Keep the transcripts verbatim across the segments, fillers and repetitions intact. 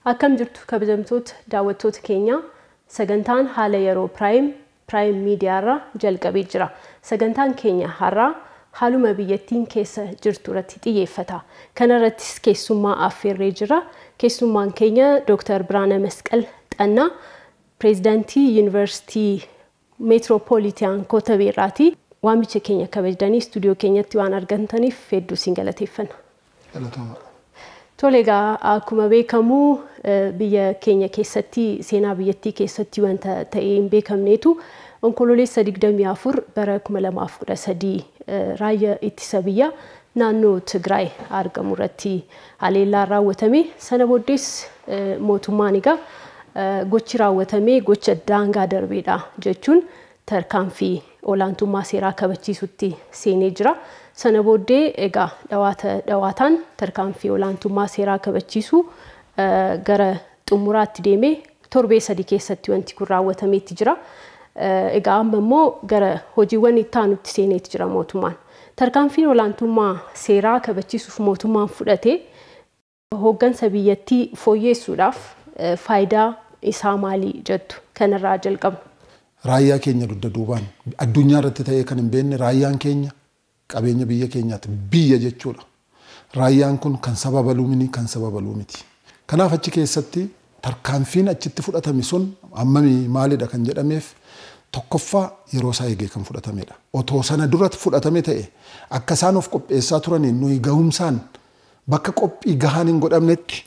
Akkam jirtu kabajamtoota daawwattoota keenya sagantaan haala yeroo prime prime media irra jalqabee jira. Sagantaan keenya har'a haaluma biyyattiin keessa jirtu irratti xiyyeeffata. Kana irrattis keessummaa affeerree jira. Keessummaan keenya Doctor BIRHAANEMESQEL XANNAA Prezidaantii Yuunivarsiitii METIROOPOLITAAN Kotabeerraati. Waamicha keenya kabajdanii stuudiyoo keenyatti waan argamtaniif hedduu isin galateeffanna. Galatooma. Tolega akkuma beekamu biyya keenya keessatti seenaa biyyattii keessatti wanta ta'ee hin beekamneetu onkololeessa digdamii afur bara kuma lamaaf kudha sadii raayyaa ittisa biyyaa naannoo Tigraay argamu irratti haleellaa raawwatame. Sana booddees mootummaan egaa gochi raawwatame gocha daangaa darbeedha jechuun tarkaanfii olaantummaa seeraa kabachiisutti seenee jira. Sana booddee egaa dhawaata dhawaataan tarkaanfii olaantummaa seeraa kabachiisu gara xumuraatti deemee torbee sadii keessatti wanti kun raawwatameetti jira. Egaa amma immoo gara hojiiwwan itti aanutti seeneetti jira mootummaan. Tarkaanfiin olaantummaa seeraa kabachiisuuf mootummaan fudhate hooggansa biyyattii fooyyeessuudhaaf faayidaa isaa maalii jettu kanarraa jalqabna. Raayyaa keenya dugda duubaan addunyaa irratti ta'ee kan hin beekne raayyaan keenya qabeenya biyya keenyaati biyya jechuudha. Raayyaan kun kan saba baluu miti kan saba baluu miti. Kanaaf achi keessatti tarkaanfiin achitti fudhatame sun ammami maalidha kan jedhameef tokkoffaa yeroo isaa eegee kan fudhatamedha. Otoo sana duratti fudhatame ta'e akka isaan of qopheessaa turaniin nuyi gahumsaan bakka qophii gahaan hin godhamnetti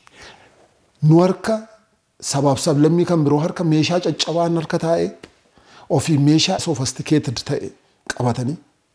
nu harka sabaaf sablammii kan biroo harka meeshaa caccabaan harka taa'ee ofii meeshaa sophisticated ta'e qabatanii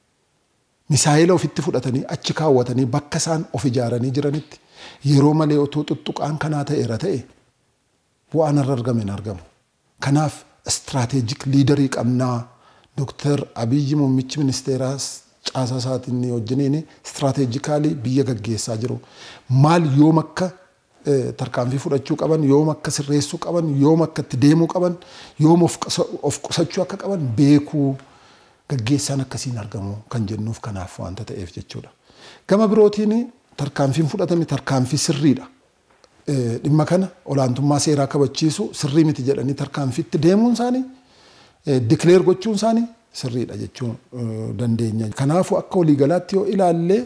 misaayila ofitti fudhatanii achi kaawwatanii bakka isaan of ijaaranii jiranitti yeroo malee otoo tuttuqaan kanaa ta'eera ta'e bu'aan irra argame hin argamu. Kanaaf strategic leaderii qabnaa Doctor Abiyyi Muummichi Ministeeraas caasaa isaatiin wajjiniin strategically biyya gaggeessaa jiru. Maal yoom akka tarkaanfii fudhachuu qaban, yoom akka sirreessuu qaban, yoom akka itti deemuu qaban, yoom of qusachuu akka qaban beekuu gaggeessaan akkasiin argamu kan jennuuf kanaaf wanta ta'eef jechuudha. Gama birootiin tarkaanfiin fudhatame tarkaanfii sirriidha. Dhimma kana olaantummaa seeraa kabachiisu sirrii miti jedhanii tarkaanfiitti deemuun isaanii declare gochuun isaanii sirriidha jechuun dandeenya. Kanaafuu akka waliigalaatti yoo ilaalle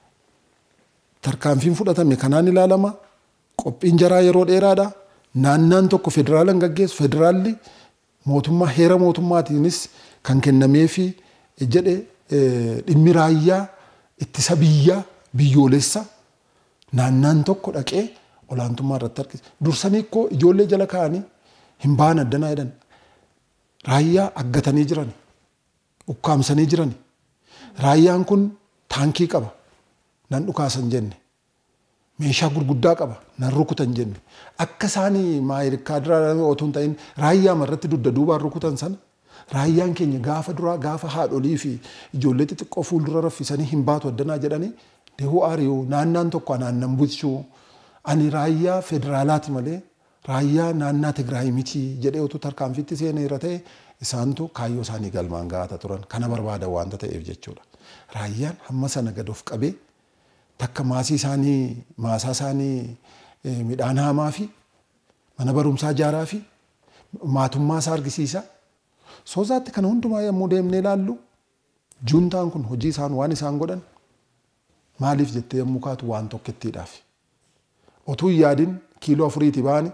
tarkaanfiin fudhatame kanaan ilaalama. Qophiin jaraa yeroo dheeraadha. Naannaan tokko federaalaan gaggeessu federaalli mootummaa heera mootummaatiinis kan kennameefi jedhe dhimmi raayyaa ittisa biyyaa biyyoolessa naannaan tokko dhaqee olaantummaa irratti harkisa. Dursanii koo ijoollee jala kaa'anii hin baan addanaa jedhan raayyaa aggatanii jiran ukkaamsanii jiran raayyaan kun taankii qaba nan dhukaasan jenne. Meeshaa gurguddaa qaba nan rukutan jenne akka isaanii maayirikaadiraa otoo hin ta'in raayyaa marratti dugda duubaan rukutan sana raayyaan keenya gaafa duraa gaafa haadholii fi ijoollee xixiqqoo fuuldura raffisanii hin baatu addanaa jedhanii deehuu aariyuu naannaan tokko naannan bulchuu ani raayyaa federaalaati malee raayyaa naannaa Tigraay miti jedhee otoo tarkaanfiitti seeneera ta'e isaantu kaayyoo isaanii galmaan gaata turan kana barbaadan wanta ta'eef jechuudha. Raayyaan hamma sana gad of qabee takka maasii isaanii maasaa isaanii midhaan haamaa fi mana barumsaa ijaaraa fi maatummaa isaa argisiisa. Soozaatti kana hundumaa yommuu deemnee ilaallu juuntaan kun hojii isaan waan isaan godhan maaliif jettee yommuu kaatu waan tokkittiidhaaf. Otuu yaadin kiiloo afuriiti baani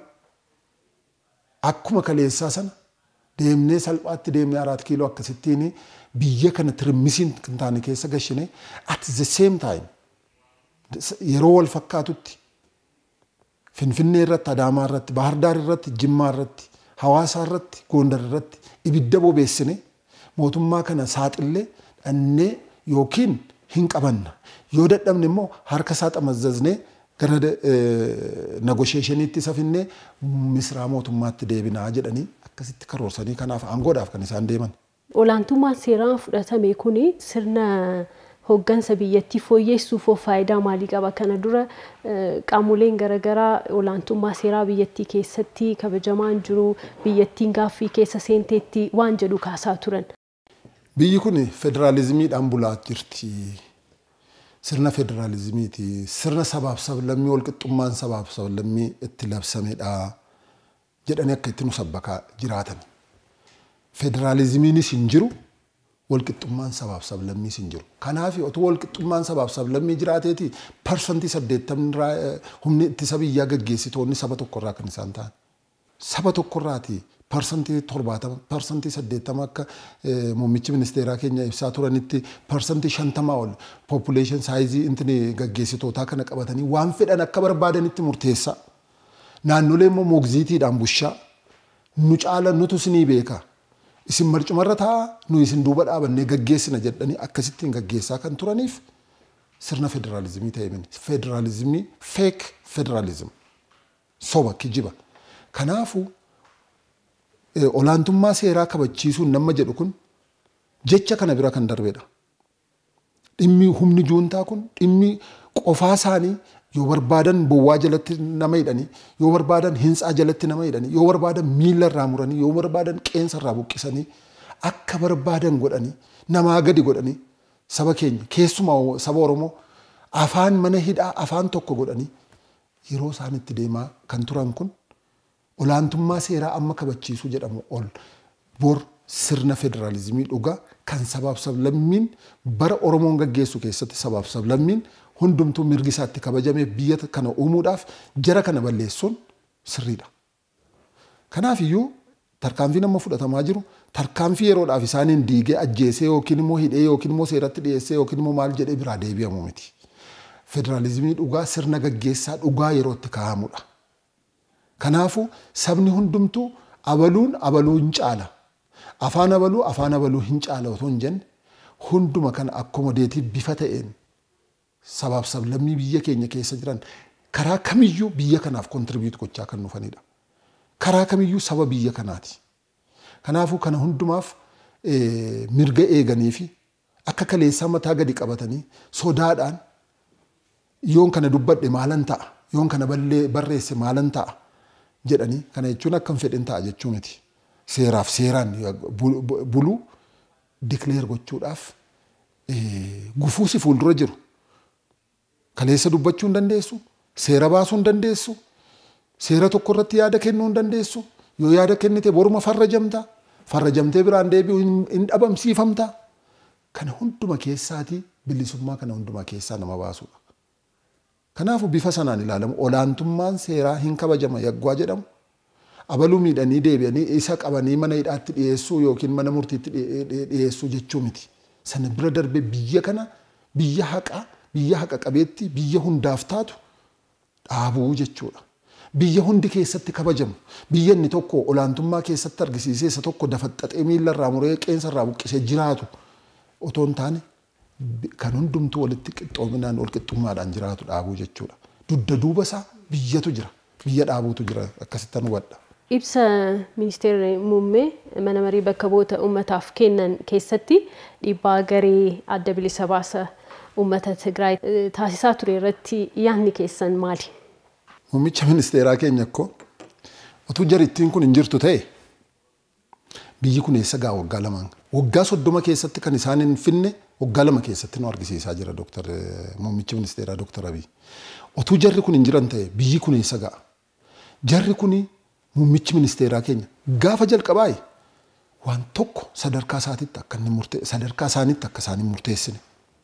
akkuma kaleessaa sana deemnee salphaatti deemnee araat kiiloo akkasittiin biyya kana tirmisiin kan taane keessa gashine at the same time yeroo wal fakkaatutti Finfinnee irratti, Adaamaa irratti, Bahar Daar irratti, Jimmaa irratti, Hawaasaa irratti, Gondar irratti ibidda bobeessine mootummaa kana saaxillee dhannee yookiin hin qabanna. Yoo dadhabne immoo harka isaa xamazzaznee gara negotiationiitti safinnee misraa mootummaatti deebinaa jedhanii akkasitti karoorsanii kanaaf aangoodhaaf kan isaan deeman. Olaantummaan seeraa fudhatame kuni sirna hooggansa biyyattii fooyyeessuuf faayidaa maalii qaba? Kana dura qaamoleen garaagaraa olaantummaa seeraa biyyattii keessatti kabajamaan jiru biyyattiin gaaffii keessa seenteetti waan jedhu kaasaa turan. Biyyi kun federaalizimiidhaan bulaa jirti. sirna federalizimiiti sirna sabaaf sablammii wal qixxummaan sabaaf sablammii itti labsamedha jedhanii akka itti nu sabbakaa jiraatan. Federalizimiinis hin jiru wal qixxummaan sabaaf sablammii hin jiru. Kanaaf otoo wal qixxummaan sabaaf sablammii jiraateeti parsantii saddeettamni humni ittisa biyyaa gaggeessitoonni saba tokkorraa kan isaan ta'an. Saba tokkorraati parsantii torbaatama parsantii saddeettama akka muummichi ministeeraa keenya ibsaa turanitti parsantii shantamaa ol population size intini gaggeessitootaa kana qabatanii waan fedhan akka barbaadanitti murteessa. Naannolee immoo moogziitiidhaan bushaa nu caala nutu isinii beeka. Isin marcumarra ta'a nu isin duuba dhaabannee gaggeessina jedhanii akkasittiin gaggeessaa kan turaniif sirna federalizimii ta'e mini. Federalizimii fake federalism soba kijiba. Kanaafu olaantummaa seeraa kabachiisuun nama jedhu kun jecha kana bira kan darbedha. Dhimmi humni juuntaa kun dhimmi qofaa isaanii yoo barbaadan bowwaa jalatti nama hidhanii yoo barbaadan hintsaa jalatti nama hidhanii yoo barbaadan miila irraa muranii yoo barbaadan qeensa irraa buqqisanii akka barbaadan godhanii namaa gadi godhanii saba keenya keessumaa saba Oromoo afaan mana hidhaa afaan tokko godhanii yeroo isaan itti deemaa kan turan kun olaantummaa seeraa amma kabachiisuu jedhamu ol bor sirna federalizimii dhugaa kan sabaaf sablammiin bara Oromoon gaggeessu keessatti sabaaf sablammiin hundumtuu mirgi isaatti kabajamee biyya kana uumuudhaaf jara kana balleessuun sirriidha. Kanaaf iyyuu tarkaanfii nama fudhatamaa jiru tarkaanfii yeroodhaaf isaaniin diigee ajjeesee yookiin immoo hidhee yookiin immoo seeratti dhiyeessee yookiin immoo maal jedhee biraa deebi'amu miti. Federalizimii dhugaa sirna gaggeessaa dhugaa yerootti kaa'amudha. Kanaafu sabni hundumtuu abaluun abaluu hin caala. Afaan abaluu afaan abaluu hin caala otoo hin jenne hunduma kana akkomodeetii bifa ta'een sabaaf sablammii biyya keenya keessa jiran karaa kamiyyuu biyya kanaaf kontribiut gochaa kan dhufanidha. Karaa kamiyyuu saba biyya kanaati. Kanaafuu kana hundumaaf mirga eeganii fi akka kaleessaa mataa gadi qabatanii sodaadhaan yoon kana dubbadhe maalan ta'a yoon kana barreesse maalan ta'a jedhanii kana jechuun akkam fedhin ta'a jechuu miti. Seeraaf seeraan buluu dikleer gochuudhaaf gufuu si fuuldura jiru. Kaleessa dubbachuu hin dandeessu, seera baasuu hin dandeessu, seera tokko irratti yaada kennuu hin dandeessu. Yoo yaada kennite boruma farrajamta, farrajamtee biraan deebi'u hin dhabamsiifamta. Kana hunduma keessaati bilisummaa kana hunduma keessaa nama baasudha. Kanaafuu bifa sanaan ilaalamu olaantummaan seeraa hin kabajama yaggwaa jedhamu. Abaluu miidhanii deebi'anii isa qabanii mana hidhaatti dhiyeessuu yookiin mana murtiitti dhiyeessuu jechuu miti. Sana bira darbee biyya kana biyya haqaa biyya haqa qabeetti biyya hundaaf taatu dhaabuu jechuudha. Biyya hundi keessatti kabajamu biyya inni tokko olaantummaa keessatti argisiisee isa tokko dafaxxaxee miila irraa muree qeensa irraa buqqisee jiraatu otoo hin taane kan hundumtuu walitti qixxoominaan wal qixxummaadhaan jiraatu dhaabuu jechuudha. Dudda duuba isaa biyyatu jira biyya dhaabuutu jira akkasittan hubadha. Ibsa ministeerri muummee mana marii bakka bu'oota uummataaf kennan keessatti dhiibbaa garee adda bilisa baasa uummata Tigraay taasisaa ture irratti yaadni keessan maali? Muummicha ministeeraa keenya akkoo utuu jarittiin kun hin jirtu ta'e biyyi kun eessa gaa waggaa lamaan waggaa soddoma keessatti kan isaan hin finne waggaa lama keessatti nu argisiisaa jira Dr. Muummichi ministeeraa Dr. Abiy. Utuu jarri kun hin jiran ta'e biyyi kun eessa gaa? Jarri kun muummichi ministeeraa keenya gaafa jalqabaa waan tokko sadarkaa isaatiitti akka inni murtee sadarkaa isaaniitti akka isaan hin murteessine.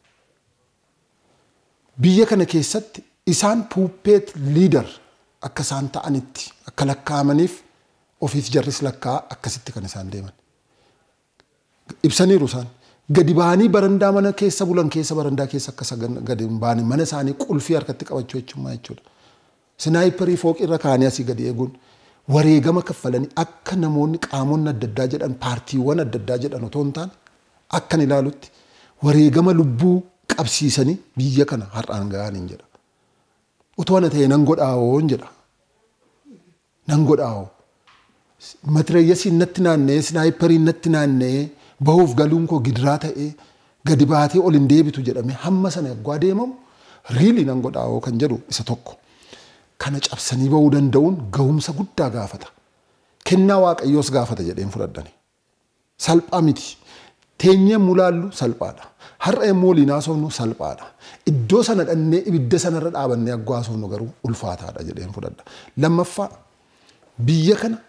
Biyya kana keessatti isaan puuppeet liidar akka isaan ta'anitti akka lakkaa'amaniif ofiis jarris lakkaa akkasitti kan isaan deeman. Ibsaniiru isaan gadi ba'anii barandaa mana keessa bulan keessa barandaa keessa akka gadi ba'anii mana isaanii qulfii harkatti qabachuu jechuudha. Sinaayiparii fooq irra kaanii asii gadi eeguun wareegama kaffalanii akka namoonni qaamonni adda addaa jedhan paartiiwwan adda addaa jedhan otoo hin taane akkan ilaalutti wareegama lubbuu qabsiisanii biyya kana har'aan ga'aniin jedha. Utoo ana ta'e nan godhaawoo jedha. Nan godhaawoo. Matireeyyasiin natti naannee sinaayipariin natti naannee bahuuf galuun koo gidiraa ta'ee gadi baatee ol hin deebitu jedhame hamma sana yaggaa deemamu riili nan godhaawoo kan jedhu isa tokko. Kana cabsanii bahuu danda'uun gahumsa guddaa gaafata. Kennaa waaqayyoos gaafata jedheen fudhadhani. Salphaa miti. Teenyee mulaallu salphaadha. har'a immoo liinaa somnu salphaadha. Iddoo sana dhannee ibidda sanarra dhaabannee aggaa somnu garuu ulfaataadha jedheen fudhadha. Lammaffaa biyya kana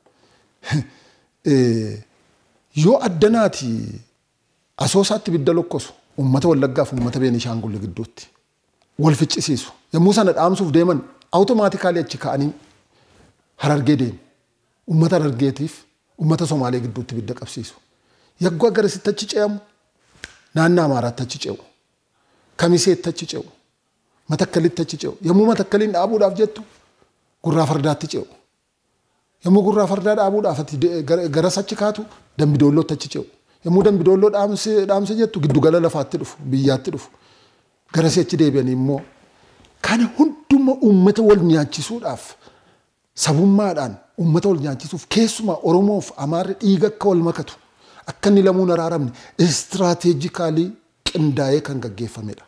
yoo addanaati asoosaatti ibidda lokkosu ummata Wallaggaaf ummata Beenishaangul gidduutti wal ficcisiisu. Yommuu sana dhaamsuuf deeman awutomaatikaalii achi ka'anii Harargee deemu. Ummata Harargeetiif ummata Somaalee gidduutti ibidda qabsiisu. Yagguu agarsiisti achi ce'amu. Naannoo Amaaraatti achi ce'u. Kamiseetti achi ce'u. Matakkalitti achi ce'u. Yommuu Matakkaliin dhaabuudhaaf jettu Gurraa Fardaatti ce'u. Yommuu Gurraa Fardaa dhaabuudhaaf ati garas achi kaatu Dambidoollootti achi ce'u. Yommuu Dambidoolloo dhaamse dhaamse jettu giddugala lafaatti dhufu, biyyaatti dhufu. Garasii achi deebi'anii immoo kana hunduma uummata wal nyaachisuudhaaf sabummaadhaan uummata wal nyaachisuuf keessumaa Oromoof Amaarri dhiiga akka wal makatu akka inni lamuun araaramne istiraatejikaalii qindaa'ee kan gaggeeffamedha.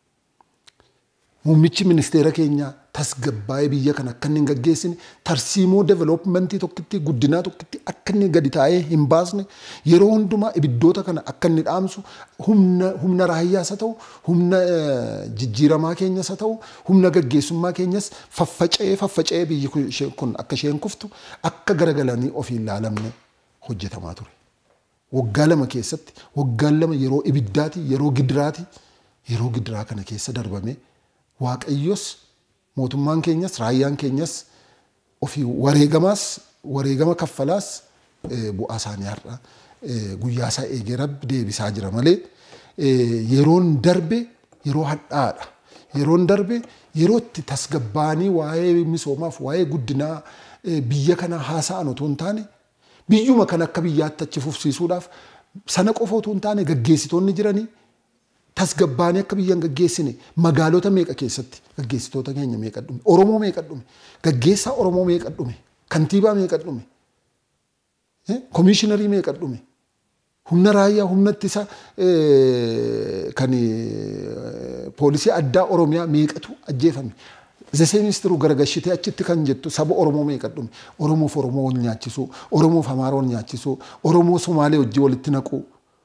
Muummichi ministeera keenyaa tasgabbaa'ee biyya kana akka inni hin gaggeessine tarsiimoo developmentii tokkitti guddinaa tokkitti akka inni gadi taa'ee hin baasne yeroo hundumaa ibiddoota kana akka inni dhaamsu humna humna raayyaas haa ta'u humna jijjiiramaa keenyas haa ta'u humna gaggeessummaa keenyas faffaca'ee faffaca'ee biyyi kun akka isheen kuftu akka garagalanii ofii ilaalamne hojjetamaa ture. Waggaa lama keessatti waggaa lama yeroo ibiddaati yeroo gidiraati yeroo gidiraa kana keessa darbame Waaqayyos mootummaan keenyas raayyaan keenyas ofii wareegamaas wareegama kaffalaas bu'aa isaanii har'a guyyaa isaa eegee Rabbi deebisaa jira malee yeroon darbe yeroo hadhaadha. Yeroon darbe yerootti tasgabbaanii waa'ee misoomaaf waa'ee guddinaa biyya kana haasa'an otoo hin taane biyyuma kan akka biyyaatti achi fufsiisuudhaaf sana qofa otoo hin taane gaggeessitoonni jiranii tasgabbaanii akka biyyan gaggeessine magaalota meeqa keessatti gaggeessitoota keenya meeqa dhume Oromoo meeqa dhume gaggeessaa Oromoo meeqa dhume kantiibaa meeqa dhume komishiinarii meeqa dhume humna raayyaa humna ittisa kan poolisii addaa Oromiyaa meeqatu ajjeefame zeseministiru garagashitee achitti kan jettu saba Oromoo meeqa dhume Oromoof Oromoo wal nyaachisuu Oromoof Amaara wal nyaachisuu Oromoo Somaalee wajjin walitti naquu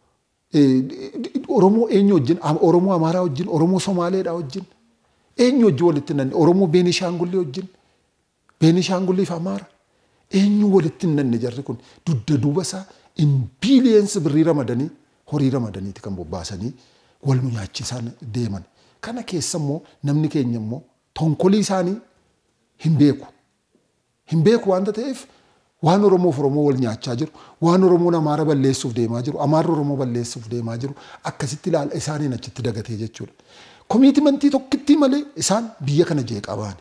Oromoo eenyu wajjin Oromoo Amaaraa wajjin Oromoo Somaaleedhaa wajjin eenyu wajjin walitti nanne Oromoo Beenishaangulii wajjin Beenishaangulii fi Amaara eenyu walitti nanne jarri kun dudda duuba isaa in billions birrii ramadanii horii ramadaniiti kan bobbaasanii wal nyaachisan deeman. Kana keessa immoo namni keenya immoo tonkolii isaanii hin beeku. Hin beeku waanta ta'eef waan Oromoo fi Oromoo wal nyaachaa jiru, waan Oromoon Amaara balleessuuf deemaa jiru, Amaarri Oromoo balleessuuf deemaa jiru, akkasitti ilaala isaaniin achitti dagatee jechuudha. Komiitimentii tokkitti malee isaan biyya kana jeeqaa baane.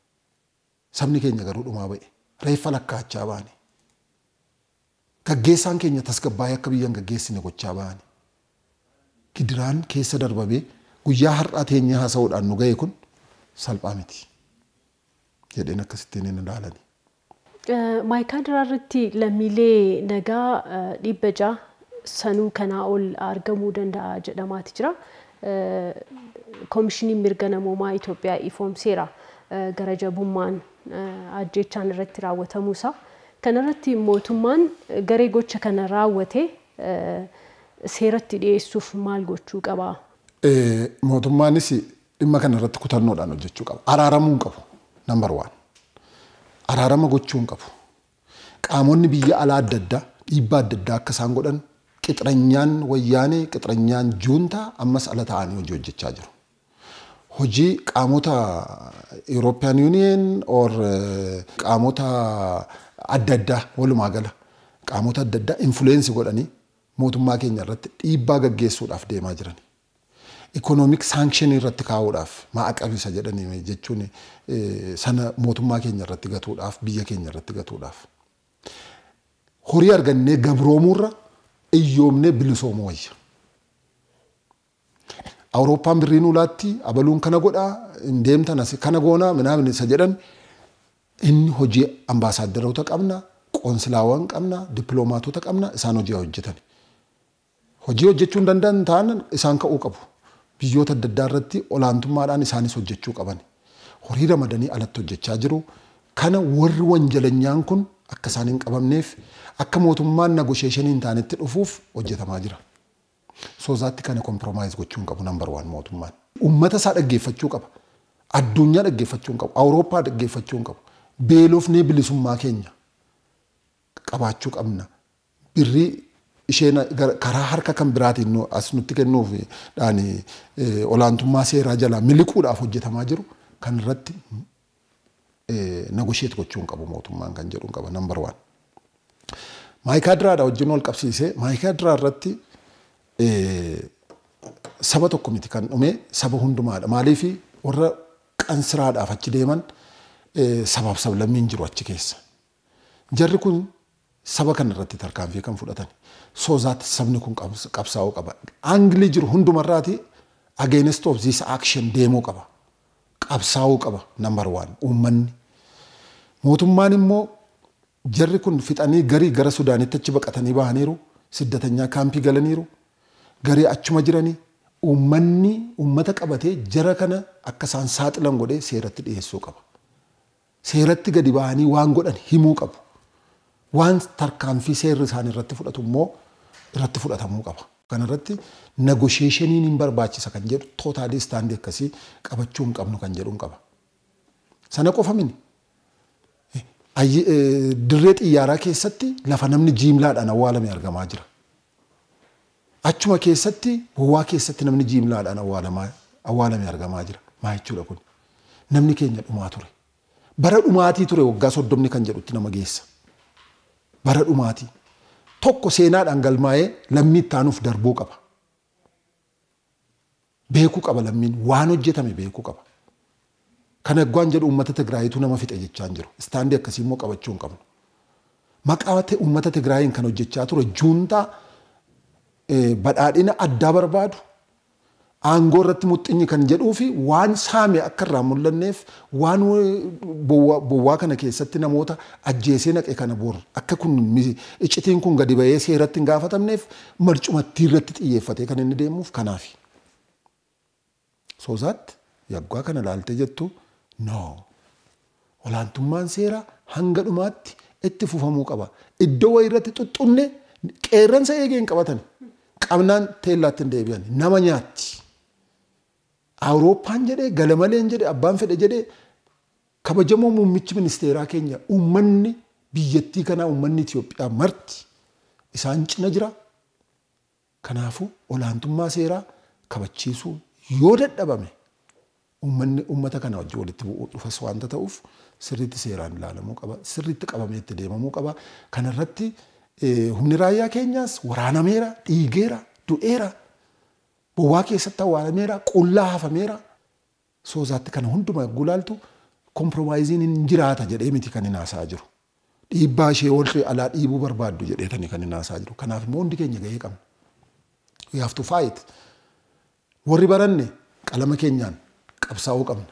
Sabni keenya garuu dhumaa ba'e. Reeffa lakkaachaa baane. Gaggeessaan keenya tasgabbaa'ee akka biyyan gaggeessine gochaa baane. Gidiraan keessa darbamee guyyaa har'aa teenyee haasa'uudhaan nu ga'e kun salphaa miti. Jedheen akkasittiin hin ilaalani. Maayikaadiraa irratti lammiilee nagaa dhibba ja'a sanuu kanaa ol argamuu danda'a jedhamaati jira. Koomishiniin mirga namoomaa Itoophiyaa ifoomseera gara jabummaan ajjechaan irratti raawwatamuusaa. Kanarratti mootummaan garee gocha kana raawwate seeratti dhiyeessuuf maal gochuu qaba? Mootummaanis dhimma kanarratti kutannoodhaan hojjechuu qaba. Araaramuu hin qabu. Number one. Araarama gochuu hin qabu. Qaamonni biyya alaa adda addaa dhiibbaa adda addaa akka isaan godhan qixranyaan wayyaanee qixranyaan juuntaa ammas ala ta'anii hojii hojjechaa jiru. Hojii qaamota European Union or qaamota adda addaa walumaa gala qaamota adda addaa influence godhanii mootummaa keenya irratti dhiibbaa gaggeessuudhaaf deemaa jiran. Economic sanction irratti kaa'uudhaaf maa'aqabisa jedhanii jechuun sana mootummaa keenya irratti gatuudhaaf biyya keenya irratti gatuudhaaf. Horii argannee gabroomuurra iyyoomnee bilisoomuu wayya. Awurooppaan birriin ulaatti abaluun kana godhaa hin deemtan as kana goonaa minaamin isa jedhan inni hojii ambaasaaddaroota qabna qoonsilaawwan qabna dippiloomaatota qabna isaan hojii hojjetan. Hojii hojjechuu hin danda'an ta'an isaan ka'uu qabu. Biyyoota adda addaa irratti olaantummaadhaan isaanis hojjechuu qaban. Horii ramadanii alatti hojjechaa jiru. Kana warri wanjalanyaan kun akka isaan hin qabamneef akka mootummaan negotiation hin taanetti dhufuuf hojjetamaa jira. Soozaatti kana compromise gochuun qabu number one mootummaan. Uummata isaa dhaggeeffachuu qaba. Addunyaa dhaggeeffachuu qabu. Awurooppaa dhaggeeffachuu qabu. Beelofnee bilisummaa keenya qabaachuu qabna. Birrii isheen karaa harka kan biraatiin as nutti kennuuf dhaani olaantummaa seeraa jalaa miliquudhaaf hojjetamaa jiru kan irratti negotiate gochuun qabu mootummaan kan jedhu qaba number one. Maayikaadiraadha wajjin wal qabsiisee maayikaadiraa irratti saba tokko miti kan dhume saba hundumaadha. Maaliif warra qansiraadhaaf achi deeman sabaaf sablammiin jiru achi keessa. Jarri kun saba kan irratti tarkaanfii kan fudhatan. Soozaatti sabni kun qabsaa'uu qaba. Angilii jiru hundumarraati against of this action deemuu qaba. Qabsaa'uu qaba number one uummanni. Mootummaan immoo jarri kun fixanii garii gara Sudaanitti achi baqatanii bahaniiru. Siddatanyaa kaampii galaniiru. Garii achuma jiranii uummanni uummata qabatee jara kana akka isaan saaxilan godhee seeratti dhiyeessuu qaba. Seeratti gadi bahanii waan godhan himuu qabu. Waan tarkaanfii seerri isaan irratti fudhatu immoo irratti fudhatamuu qaba. Kana irratti negotiationiin hin barbaachisa kan jedhu tootaalii istaandii akkasii qabachuu hin qabnu kan jedhu qaba. Sana qofa mini. Dirree xiyyaaraa keessatti lafa namni jiimlaadhaan awwaalame argamaa jira. Achuma keessatti bowwaa keessatti namni jiimlaadhaan awwaalame argamaa jira. Maa jechuudha kun? Namni keenya dhumaa ture. Bara dhumaatii ture waggaa soddomni kan jedhutti nama geessa. Bara dhumaatii. Tokko seenaadhaan galmaa'ee lammii ittaanuuf darbuu qaba. Beekuu qaba lammiin waan hojjetame beekuu qaba. Kana gwaan jedhu uummata Tigraayitu nama fixe jechaan jiru. Istaandii akkasii immoo qabachuu hin qabnu. Maqaa uummata Tigraayin kan hojjechaa ture juuntaa badhaadhina addaa barbaadu aangoo irratti muxxinyi kan jedhuu fi waan saame akka irraa mul'anneef waan bowwaa kana keessatti namoota ajjeesee naqe kana boor akka kun iccitiin kun gadi ba'ee seeratti hin gaafatamneef marcumattii irratti xiyyeeffatee kan inni deemuuf kanaafi. Soozaatti yaggaa kana laaltee jettu no. Olaantummaan seeraa hanga dhumaatti itti fufamuu qaba. Iddoo wayii irratti xuxxunne qeerransa eegee hin qabatan. Qabnaan teellaatti hin deebi'an. Nama nyaatti. Awurooppaan jedhee galamaleen jedhee abbaan fedhe jedhee kabajamoo muummichi ministeeraa keenya uummanni biyyattii kanaa uummanni Itoophiyaa marti isaan cina jira. Kanaafuu olaantummaa seeraa kabachiisuu yoo dadhabame uummanni uummata kana wajjin walitti bu'uu dhufas waanta ta'uuf sirriitti seeraan ilaalamuu qaba. Sirriitti qabamee itti deemamuu qaba. Kana irratti humni raayyaa keenyaas waraanameera, dhiigeera, du'eera. Bowwaa keessatti awwaalameera, qullaa hafameera. Soozaatti kana hundumaa gulaaltu kompromaayiziin hin jiraata jedhee miti kan hin haasaa jiru. Dhiibbaa ishee oolchee alaa dhiibuu barbaaddu jedheetanii kan hin haasaa jiru. Kanaaf immoo hundi keenya gahee qabna. We have to fight. Warri baranne qalama keenyaan qabsaa'uu qabna.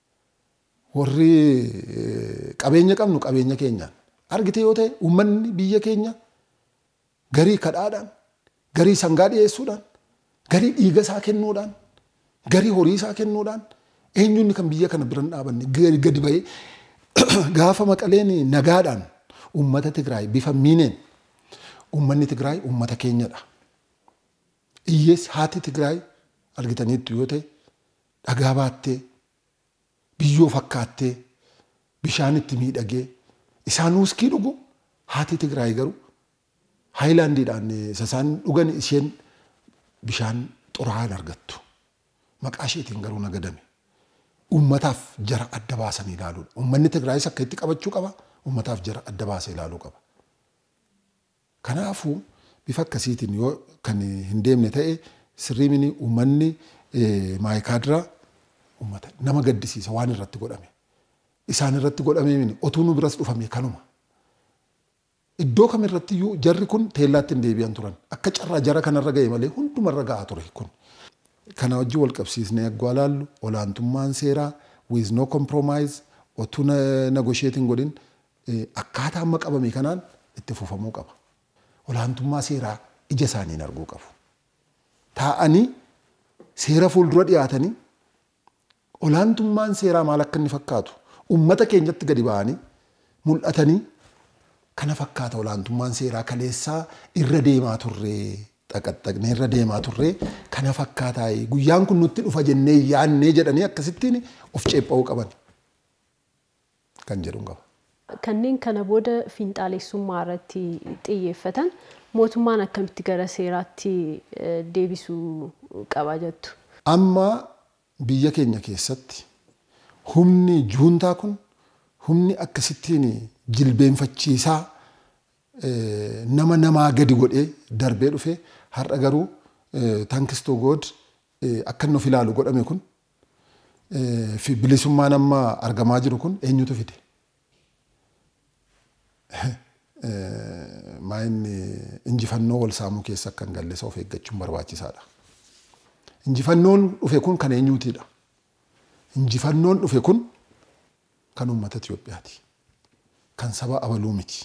Warri qabeenya qabnu qabeenya keenyaan. Argite yoo ta'e uummanni biyya keenya garii kadhaadhaan, garii sangaa dhiyeessuudhaan, garii dhiiga isaa kennuudhaan, garii horii isaa kennuudhaan eenyuun kan biyya kana biran dhaabanne gadi ba'ee gaafa Maqaleen nagaadhaan uummata Tigraay bifa miineen uummanni Tigraay uummata keenyadha. Iyyees haati Tigraay argitaniittu yoo ta'e dhagaa baattee biyyoo fakkaattee bishaan itti miidhagee isaan wuskii dhugu haati Tigraay garuu haayilaandiidhaan isaan dhugan isheen bishaan xuraa'aan argattu. Maqaa isheetiin garuu nagadame. Uummataaf jara adda baasanii ilaaluudha. Uummanni Tigraayis akka itti qabachuu qaba. Uummataaf jara adda baasee ilaaluu qaba. Kanaafuu bifa akkasiitiin yoo kan hin deemne ta'e sirrii mini uummanni maayikaadiraa uummata nama gaddisiisa waan irratti godhame. Isaan irratti godhamee mini otuu nu biras dhufame kanuma. Iddoo kamirratti iyyuu jarri kun teellaatti hin deebi'an turan. Akka carraa jara kanarra ga'e malee hundumarra ga'aa ture kun. Kana wajjin wal qabsiisnee eegguu ilaallu olaantummaan seeraa with no compromise otuu negotiating godhin akkaataa amma qabame kanaan itti fufamuu qaba. Olaantummaa seeraa ija isaaniin arguu qabu. Taa'anii seera fuuldura dhiyaatanii olaantummaan seeraa maal akka inni fakkaatu uummata keenyatti gadi ba'anii mul'atanii kana fakkaata olaantummaan seeraa kaleessaa irra deemaa turre xaqaxaqnee irra deemaa turree kana fakkaataa guyyaan kun nutti dhufa jennee yaannee jedhanii akkasittiin of ceepha'uu qaban kan jedhu qaba. Kanneen kana booda fiinxaalessummaa irratti xiyyeeffatan mootummaan akkamitti gara seeraatti deebisuu qaba jettu? Amma biyya keenya keessatti humni juuntaa kun humni akkasittiin jilbeenfachiisaa nama namaa gadi godhee darbee dhufe har'a garuu tankistoo god akka inni of ilaalu godhame kun fi bilisummaan amma argamaa jiru kun eenyutu fide? Maayinni injifannoo wal saamuu keessa akka hin galle of eeggachuun barbaachisaadha. Injifannoon dhufe kun kan eenyuutiidha? Injifannoon dhufe kun kan uummata Itoophiyaati. Kan saba abaluu miti.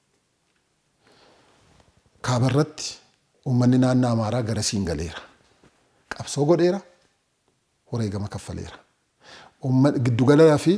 Kaabarratti uummanni naannoo Amaaraa gara siin galeera. Qabsoo godheera. Wareegama kaffaleera. Giddugalaa fi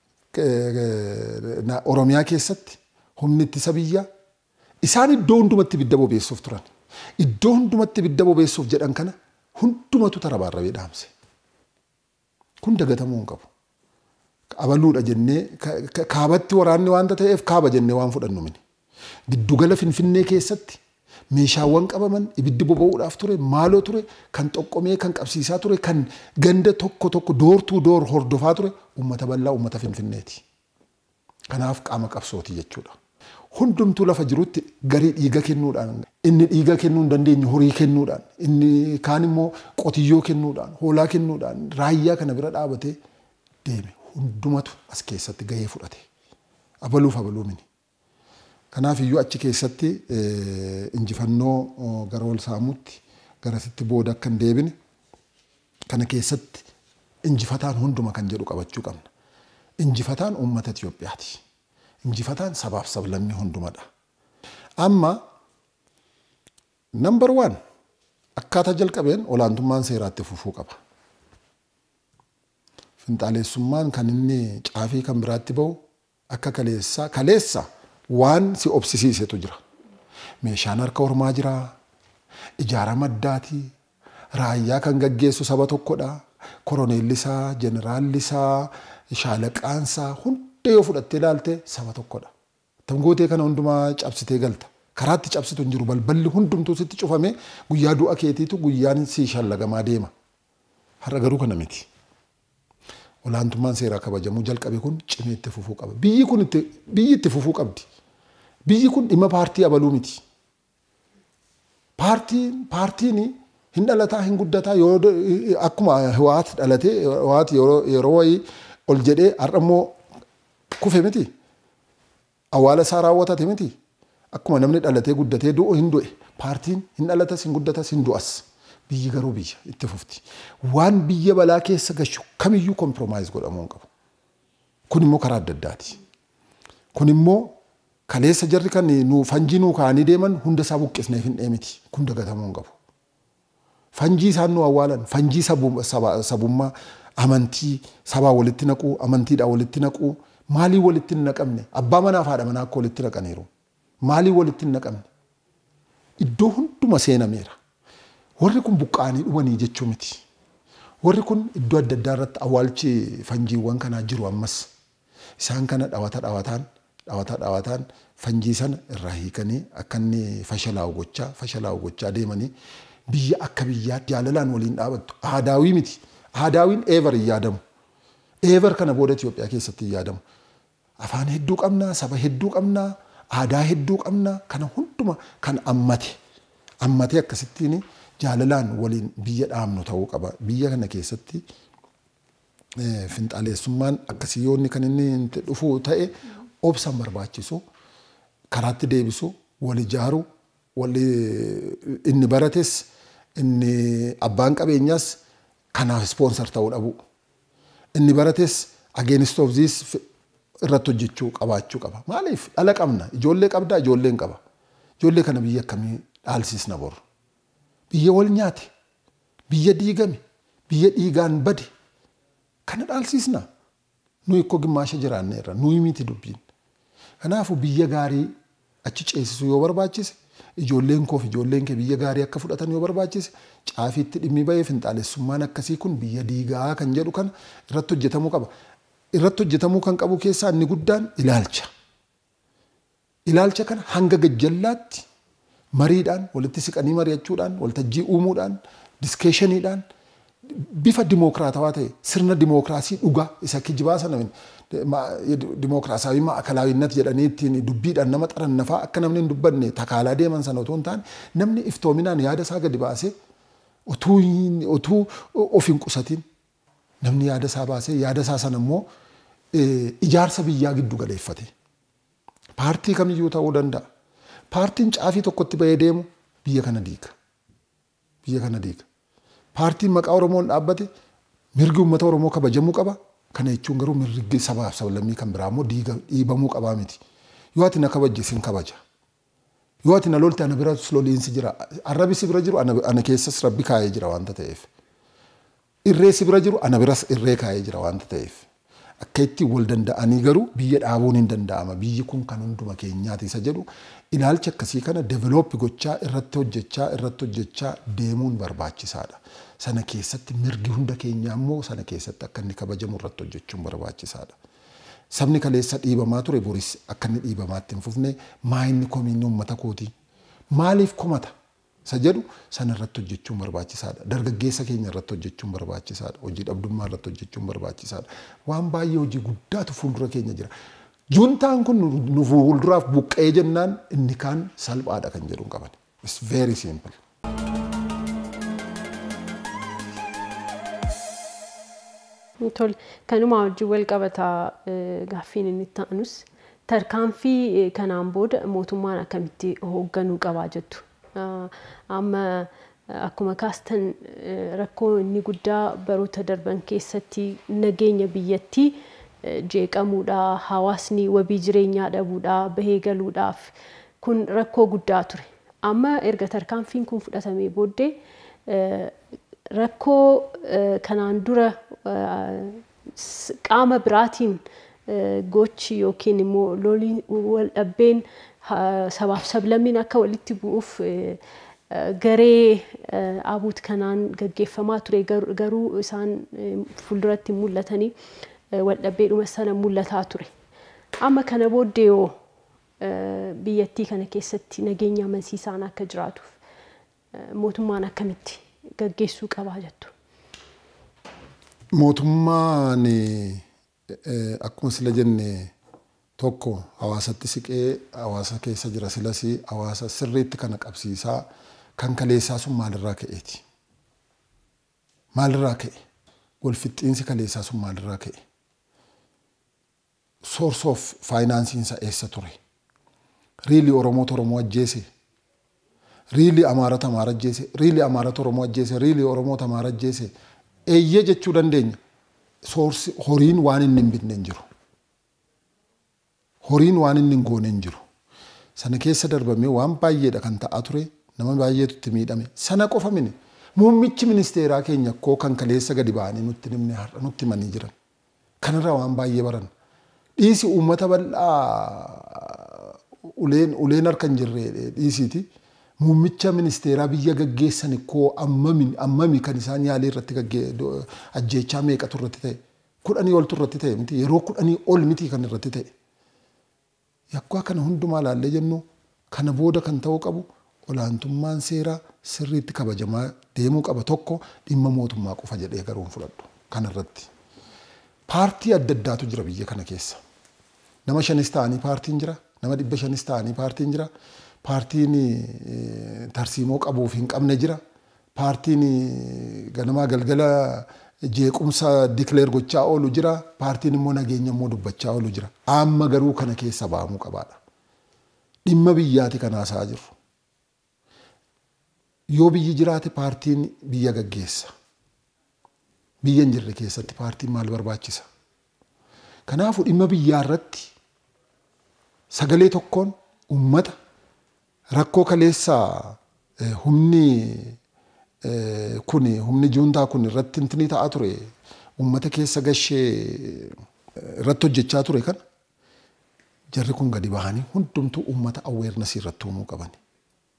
Oromiyaa keessatti humni ittisa biyyaa isaan iddoo hundumatti ibidda bobeessuuf turan. Iddoo hundumatti ibidda bobeessuuf jedhan kana hundumatu tarabaarrabee dhaamse. Kun dagatamuu hin qabu. Abaluudha jennee kaabatti waraanni waanta ta'eef kaaba jennee waan fudhannu mini. Giddugala Finfinnee keessatti meeshaawwan qabaman ibiddi boba'uudhaaf ture maaloo ture kan xoqqomee kan qabsiisaa ture kan ganda tokko tokko doortuu door hordofaa ture uummata bal'aa uummata Finfinneeti. Kanaaf qaama qabsooti jechuudha. Hundumtuu lafa jirutti garii dhiiga kennuudhaan inni dhiiga kennuu hin dandeenye horii kennuudhaan inni kaan immoo qotiyyoo kennuudhaan hoolaa kennuudhaan raayyaa kana bira dhaabatee deeme. Hundumatu as keessatti gahee fudhate. Abaluuf abaluu mini. Kanaaf iyyuu achi keessatti injifannoo gara wal saamuutti garasitti booda akka hin deebine kana keessatti injifataan hunduma kan jedhu qabachuu qabna. Injifataan uummata Itoophiyaati. Injifataan sabaaf sablammii hundumadha. Amma number one akkaataa jalqabeen olaantummaan seeraatti fufuu qaba. Fiinxaalessummaan kan inni caafii kan biraatti ba'u akka kaleessa kaleessa waan si obsisiisetu jira. Meeshaan harka ormaa jira. Ijaarama addaati. Raayyaa kan gaggeessu saba tokkodha. Koroneellisaa, jeneraallisaa, shaalaqaansaa hunda yoo fudhattee ilaalte saba tokkodha. Tangootee kana hundumaa cabsitee galta. Karaatti cabsitu hin jiru. Balballi hundumtuu sitti cufame guyyaa du'a keetiitu guyyaan si shallagamaa deema. Har'a garuu kana miti. Olaantummaan seeraa kabajamuu jalqabe kun cimee itti fufuu qaba. Biyyi kun itti biyyi itti fufuu qabdi. Biyyi kun dhimma paartii abaluu miti. Paartiin paartiin hin dhalataa hin guddataa yoo akkuma Hiwaat dhalatee Hiwaat yeroo wayii ol jedhee har'a immoo kufe miti. Awwaala isaa raawwatate miti. Akkuma namni dhalatee guddatee du'u hin du'e. Paartiin hin dhalatas hin guddatas hin du'as. Biyyi garuu biyya itti fufti. Waan biyya balaa keessa gashu kamiyyuu kompromaayiz godhamuu hin qabu. Kun immoo karaa adda addaati. Kun immoo kaleessa jarri kan nu fanjii nu kaanii deeman hunda isaa buqqisneef hin dheemiti. Kun dagatamuu hin qabu. Fanjii isaan nu awwaalan, fanjii sabummaa, amantii sabaa walitti naquu, amantiidhaa walitti naquu, maalii walitti hin naqamne, abbaa manaa fi haadha manaa akka walitti naqaniiru. Maalii walitti hin naqamne. Iddoo hunduma seenameera. Warri kun buqqaanii dhumanii jechuu miti. Warri kun iddoo adda addaa irratti awwaalchi fanjiiwwan kanaa jiru ammas. Isaan kana dhawata dhawataan dhawata dhawataan fanjii sana irraa hiikanii akka inni fashalaa'u gochaa fashalaa'u gochaa deemanii biyya akka biyyaatti jaalalaan waliin dhaabattu. Aadaawii miti. Aadaawiin eever hin yaadamu. Eever kana booda Itoophiyaa keessatti hin yaadamu. Afaan hedduu qabnaa, saba hedduu qabnaa, aadaa hedduu qabnaa kana hunduma kan ammate. Ammate akkasittiin jaalalaan waliin biyya dhaamnu ta'uu qaba. Biyya kana keessatti fiinxaalessummaan akkasii yoonni kan inni dhufu ta'e obsan barbaachisu, karaatti deebisu, wal ijaaru, wal inni barates, inni abbaan qabeenyaas kanaaf sponsor ta'uu dhabu. Inni barates against of this irratti hojjechuu qabaachuu qaba. Maaliif dhala qabna? Ijoollee qabdaa, ijoolleen qaba. Ijoollee kana biyya akkamii dhaalsisna boru? Biyya wal nyaate, biyya diigame, biyya dhiigaan bade kana dhaalsisna. Nuyi ikkoo gimmaasha jiraanneerra, nuyi miti dubbiin. Kanaafuu biyya gaarii achi ceesisuu yoo barbaachise ijoolleen koo fi ijoolleen kee biyya gaarii akka fudhatan yoo barbaachise caafiitti dhimmi ba'ee finxaalessummaan akkasii kun biyya diigaa kan jedhu kan irratti hojjetamuu qaba. Irratti hojjetamuu kan qabu keessaa inni guddaan ilaalcha. Ilaalcha kana hanga gajjallaatti mariidhaan walitti siqanii mari'achuudhaan waltajjii uumuudhaan diskeeshiniidhaan bifa dimookiraatawaa ta'e sirna dimookiraasii dhugaa isa kijibaa sana dimookiraasii maakalaawinat jedhanii ittiin dubbiidhaan nama xaran nafaa akka namni hin dubbanne takaalaa deeman sana otoo hin taane namni iftoominaan yaada isaa gadi baasee utuu utuu of hin qusatiin namni yaada isaa baasee yaada isaa sana immoo ijaarsa biyyaa giddu galeeffate. Paartii kamiyyuu ta'uu danda'a. Paartiin caafii tokkotti bahee deemu biyya kana diiga. Biyya kana diiga. Paartiin maqaa Oromoon dhaabbate mirgi uummata Oromoo kabajamuu qaba. Kana jechuun garuu mirgi sabaaf sablammii kan biraa immoo diiga dhiibamuu qabaa miti. Yoo ati na kabajje sin kabaja. Yoo ati na lolte ana bira loliinsi jira. Arrabi si bira jiru ana keessas rabbi kaayee jira waanta ta'eef. Irree si bira jiru ana biras irree kaayee jira waanta ta'eef. Akka itti wal danda'anii garuu biyya dhaabuun hin danda'ama. Biyyi kun kan hunduma keenyaati isa jedhu ilaalcha akkasii kana develop gochaa irratti hojjechaa irratti hojjechaa deemuun barbaachisaadha. Sana keessatti mirgi hunda keenyaa immoo sana keessatti akka inni kabajamu irratti hojjechuun barbaachisaadha. Sabni kaleessa dhiibamaa ture boris akka inni dhiibamaatti hin fufne maayinni komiinni uummata kooti. Maaliif komata? Isa jedhu sana irratti hojjechuun barbaachisaadha. Dargaggeessa keenya irratti hojjechuun barbaachisaadha. Hojii dhabdummaa irratti hojjechuun barbaachisaadha. Waan baay'ee hojii guddaatu fuuldura keenya jira. Juntaan kun nu fuulduraaf buqqee jennaan inni kaan salphaadha kan jedhu qaban. It's very simple. Tol kanuma hojii wal qabataa gaaffiin inni ta'anus tarkaanfii kanaan booda mootummaan akkamitti hoogganuu qabaa jettu. Amma akkuma kaastan rakkoo inni guddaa baroota darban keessatti nageenya biyyattii jeeqamuudha, hawaasni wabii jireenyaa dhabuudha, bahee galuudhaaf kun rakkoo guddaa ture. Amma erga tarkaanfiin kun fudhatamee booddee rakkoo kanaan dura qaama biraatiin gochi yookiin immoo lolii wal dhabbeen sabaaf sablammiin akka walitti bu'uuf garee abuut kanaan gaggeeffamaa ture garuu isaan fuulduratti mul'atanii wal dhabbeedhuma sana mul'ataa ture. Amma kana booddee yoo biyyattii kana keessatti nageenya amansiisaan akka jiraatuuf mootummaan akkamitti gaggeessuu qabaa jettu? Mootummaan akkuma sila jenne tokko hawaasatti siqee hawaasa keessa jira silasi hawaasa sirriitti kana qabsiisaa kan kaleessaa sun maalirraa ka'eeti? Maalirraa ka'e? Wal fixxiinsi kaleessaa sun maalirraa ka'e? Source of finaansiinsa eessa ture? Riili Oromoota Oromoo ajjeese? Riili Amaarota Amaara ajjeese? Riili Amaarota Oromoo ajjeese? Riili Oromoota Amaara ajjeese? Eeyyee jechuu dandeenya. Source horiin waan inni hin bitne hin jiru. Horiin waan inni hin goone hin jiru. Sana keessa darbamee waan baay'eedha kan ta'aa ture. Nama baay'eetu itti miidhame. Sana qofa mini. Muummichi ministeeraa keenya koo kan kaleessa gadi ba'anii nutti nimne har'a nutti manii jiran. Kanarraa waan baay'ee baran. Dhiisi uummata bal'aa uleen uleen harka hin jirre dhiisiiti. Muummicha ministeeraa biyya gaggeessan koo ammami ammami kan isaan yaalii irratti ajjeechaa meeqatu irratti ta'e. Kudhanii oltu irratti ta'e miti. Yeroo kudhanii ol miti kan irratti ta'e. Yakkaa kana hundumaa ilaallee jennu kana booda kan ta'uu qabu olaantummaan seeraa sirriitti kabajamaa deemuu qaba. Tokko dhimma mootummaa qofa jedhee garuu hin fudhadhu kanarratti. Paartii adda addaatu jira biyya kana keessa. Nama shanis ta'anii paartiin jira. Nama dhibba shanis ta'anii paartiin jira. Paartiin tarsiimoo qabuuf hin qabne jira. Paartiin ganamaa galgala jeequmsa dikleer gochaa oolu jira. Paartiin immoo nageenya immoo dubbachaa oolu jira. Amma garuu kana keessa ba'amuu qabaadha. Dhimma biyyaati kan haasaa jiru. Yoo biyyi jiraate paartiin biyya gaggeessa. Biyya hin jirre keessatti paartiin maal barbaachisa? Kanaafuu dhimma biyyaa irratti sagalee tokkoon uummata rakkoo kaleessaa humni kuni humni juuntaa kun irratti intini ta'aa ture uummata keessa gashee irratti hojjechaa ture kan jarri kun gadi bahanii hundumtuu uummata awareness irratti uumuu qabani.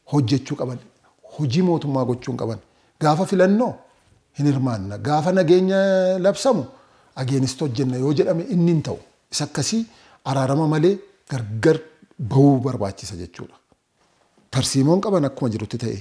hojjechuu qaban hojii mootummaa gochuun qaban gaafa filannoo hin hirmaanna gaafa nageenya labsamu ageenist hojjenna yoo jedhame inni hin ta'u isa akkasii araarama malee gargar bahuu barbaachisa jechuudha. Tarsiimoon qaban akkuma jirutti ta'e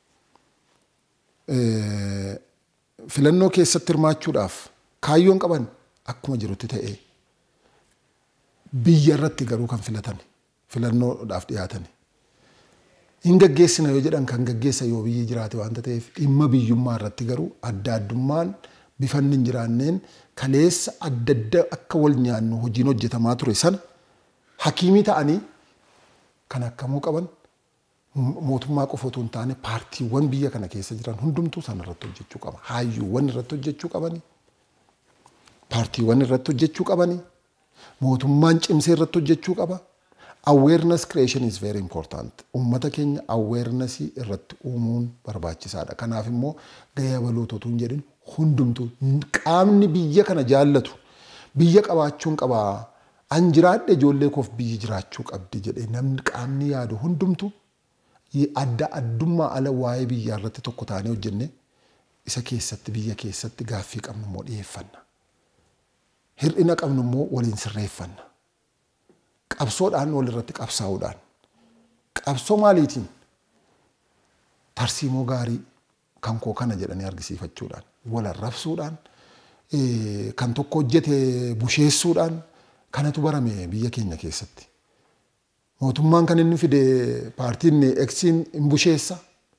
filannoo keessatti hirmaachuudhaaf kaayyoon qaban akkuma jirutti ta'e biyya irratti garuu kan filatan filannoodhaaf dhiyaatan hin gaggeessina yoo jedhan kan gaggeessa yoo biyyi jiraate waan ta'eef dhimma biyyummaa irratti garuu adda addummaan bifanni hin jiraanneen kaleessa adda adda akka wal nyaannu hojiin hojjetamaa ture sana hakiimii ta'anii kan akkamuu qaban mootummaa qofa otoo hin taane paartiiwwan biyya kana keessa jiran hundumtuu sana irratti hojjechuu qaba. Hayyuuwwan irratti hojjechuu qabani. Paartiiwwan irratti hojjechuu qabani. Mootummaan cimsee irratti hojjechuu qaba. Awareness creation is very important. Uummata keenya awareness irratti uumuun barbaachisaadha. Kanaaf immoo gahee balootaa otoo hin jedhin hundumtuu qaamni biyya kana jaallatu biyya qabaachuun qaba. An jiraadhe ijoollee koof biyyi jiraachuu qabdi jedhee namni qaamni yaadu hundumtuu adda addummaa ala waa'ee biyyaa irratti tokko taanee hojjenne isa keessatti biyya keessatti gaaffii qabnu immoo dhiyeeffanna. Hir'ina qabnu immoo waliin sirreeffanna. Qabsoodhaan wal irratti qabsaa'uudhaan. Qabsoo maaliitiin? Tarsiimoo gaarii kan koo kana jedhanii argisiifachuudhaan, wal arrabsuudhaan, kan tokko hojjete busheessuudhaan kanatu barame biyya keenya keessatti. Mootummaan kan inni fide paartiin eksiin hin busheessa.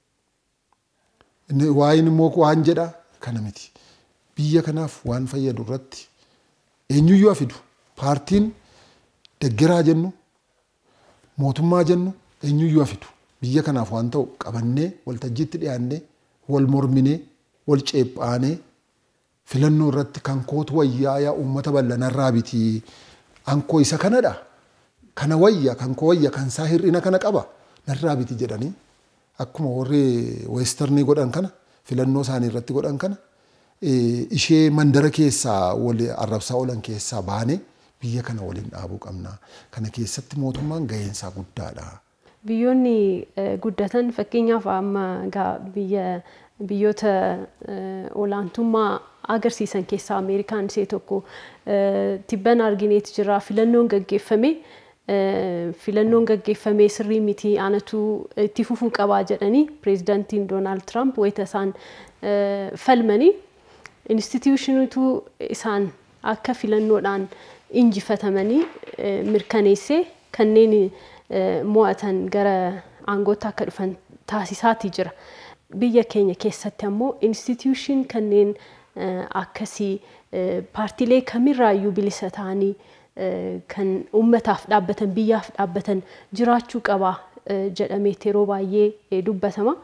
Inni waa'in immoo waan jedha kana miti. Biyya kanaaf waan fayyadu irratti eenyuyyuu afidu. Paartiin deggeraa jennu mootummaa jennu eenyuyyuu afidu. Biyya kanaaf waan ta'u qabannee waltajjiitti dhiyaannee wal morminee wal ceephaanee filannoo irratti kan kootu wayyaa yaa uummata bal'anarraa biti. Ankoo isa kanadha. Kana wayya kan koo wayya kan isaa hir'ina kana qaba narraa biti jedhanii akkuma warri weesternii godhan kana filannoo isaanii irratti godhan kana ishee mandara keessaa wal arrabsaa oolan keessaa baanee biyya kana waliin dhaabuu qabna. Kana keessatti mootummaan gaheensaa guddaadha. Biyyoonni guddatan fakkeenyaaf amma biyya biyyoota olaantummaa agarsiisan keessaa Ameerikaan ishee tokko tibban argineet jira filannoon gaggeeffame. Filannoon gaggeeffamee sirrii miti anatu itti fufuu qabaa jedhanii pireezidaantiin Doonaald Tiraamp wayita isaan falmanii instituutionitu isaan akka filannoodhaan injifatamanii mirkaneessee kanneen mo'atan gara aangootti akka dhufan taasisaatii jira. Biyya keenya keessatti ammoo instituution kanneen akkasii paartiilee kamirraayyuu bilisa ta'anii kan uummataaf dhaabbatan biyyaaf dhaabbatan jiraachuu qaba jedhamee yeroo baay'ee dubbatama.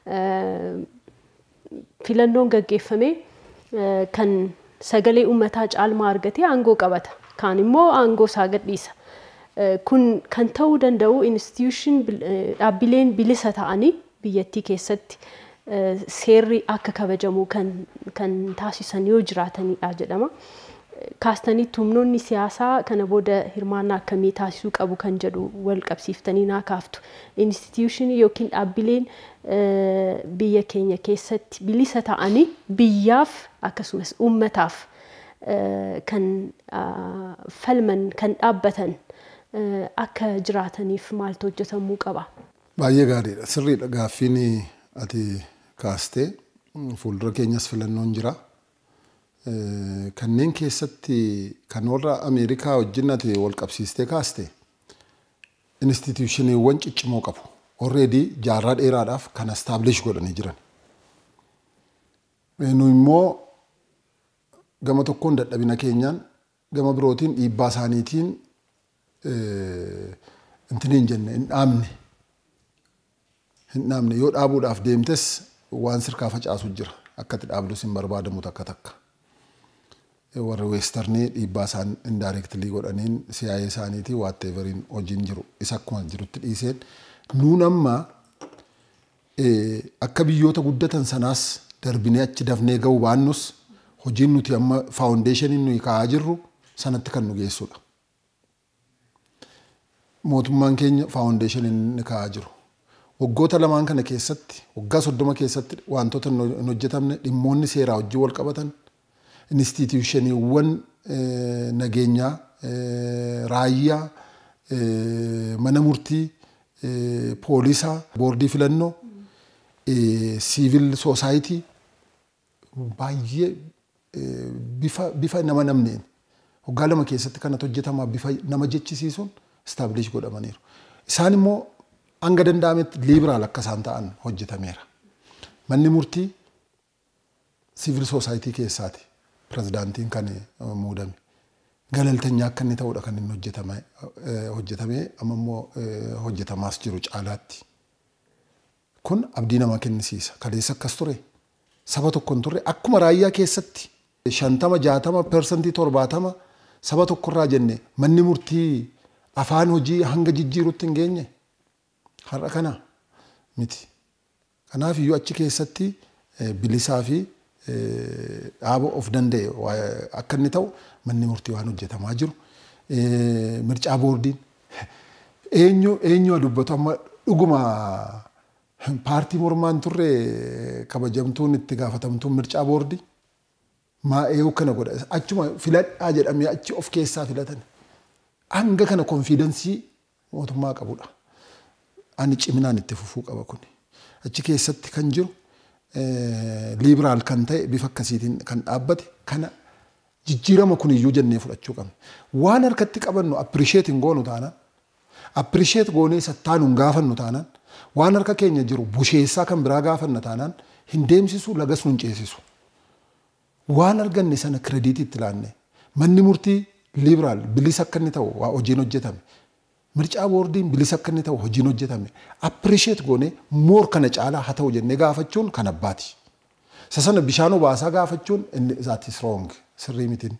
Filannoon gaggeeffame kan sagalee uummataa caalmaa argate aangoo qabata. Kaan immoo aangoo isaa gadhiisa. Kun kan ta'uu danda'u institution dhaabbileen bilisa ta'anii biyyattii keessatti seerri akka kabajamu kan kan taasisan yoo jiraatanidha jedhama. Kaastanii humnoonni siyaasaa kana booda hirmaannaa akkamii taasisuu qabu kan jedhu wal qabsiiftanii naa kaaftu. Institution yookiin dhaabbileen biyya keenya keessatti bilisa ta'anii biyyaaf akkasumas uummataaf kan falman kan dhaabbatan akka jiraataniif maaltu hojjetamuu qaba? Baay'ee gaariidha. Sirriidha gaaffiin ati kaastee fuuldura keenyas filannoon jira. Kanneen keessatti kan warra Ameerikaa wajjin ati wal qabsiistee kaaste instituutioniiwwan ciccimoo qabu. Already jaarraa dheeraadhaaf kan establish godhanii jiran. Nu immoo gama tokkoon dadhabina keenyaan gama birootiin dhiibbaa isaaniitiin intiniin jenne hin dhaabne. Hin dhaabne yoo dhaabuudhaaf deemtes waan sirkaa facaasu jira. Akkati dhaabdus hin barbaadamu takka takka. Warra weesternii dhiibbaa isaan indirectly godhaniin C I A isaaniitii whateverin hojiin jiru isa akkuma jirutti dhiiseen nuun amma akka biyyoota guddatan sanaas darbinee achi dafnee ga'uu baannus hojiin nuti amma foundationiin nuyi kaa'aa jirru sanatti kan nu geessudha. Mootummaan keenya foundationiin ni kaa'aa jiru. waggoota lamaan kana keessatti waggaa soddoma keessatti wantoota hin hojjetamne dhimmoonni seeraa wajjin wal qabatan instituutioniiwwan nageenyaa raayyaa mana murtii poolisaa boordii filannoo siivil soosaayitii baay'ee bifa bifa nama namneen waggaa lama keessatti kanatu hojjetamaa bifa nama jechisiisuun establish godhamaniiru. Isaan immoo hanga danda'ametti liberaal akka isaan ta'an hojjetameera. Manni murtii siivil soosaayitii keessaati pirezidaantiin kan muudame. Galaltanyaa akka inni ta'uudha kan inni hojjetame hojjetamee amma immoo hojjetamaas jiru caalaatti. Kun abdii nama kennisiisa. Kaleessa akkas ture. Saba tokkoon turre akkuma raayyaa keessatti shantama jaatama persentii torbaatama saba tokkorraa jenne manni murtii afaan hojii hanga jijjiirutti hin geenye. Har'a kana miti. Kanaaf iyyuu achi keessatti bilisaa fi dhaaba of danda'e akka inni ta'u manni murtii waan hojjetamaa jiru. Mircaa boordiin eenyu eenyu dubbatu amma dhuguma paartii mormaan turre kabajamtuun itti gaafatamtuun mircaa boordii maa eeyu kana godha achuma filadhaa jedhamee achi of keessaa filatan hanga kana konfiidensii mootummaa qabudha. Ani ciminaan itti fufuu qaba kun achi keessatti kan jiru liberaal kan ta'e bifa akkasiitiin kan dhaabbate kana jijjiirama kun iyyuu jennee fudhachuu qabna. Waan harkatti qabannu appreciate hin goonu taanaan appreciate goonee sattaanu hin gaafannu taanaan waan harka keenya jiru busheessaa kan biraa gaafanna taanaan hin deemsisu lagas nu hin ceesisu. Waan arganne sana krediitii itti laanne manni murtii liberaal bilisa akka inni ta'u waa hojiin hojjetame. Mircaa boordiin bilisa akka inni ta'u hojiin hojjetame. Appreciate goonee moor kana caalaa haa ta'u jennee gaafachuun kan abbaati. Sasana bishaan obaasaa gaafachuun that is wrong. Sirrii mitiin.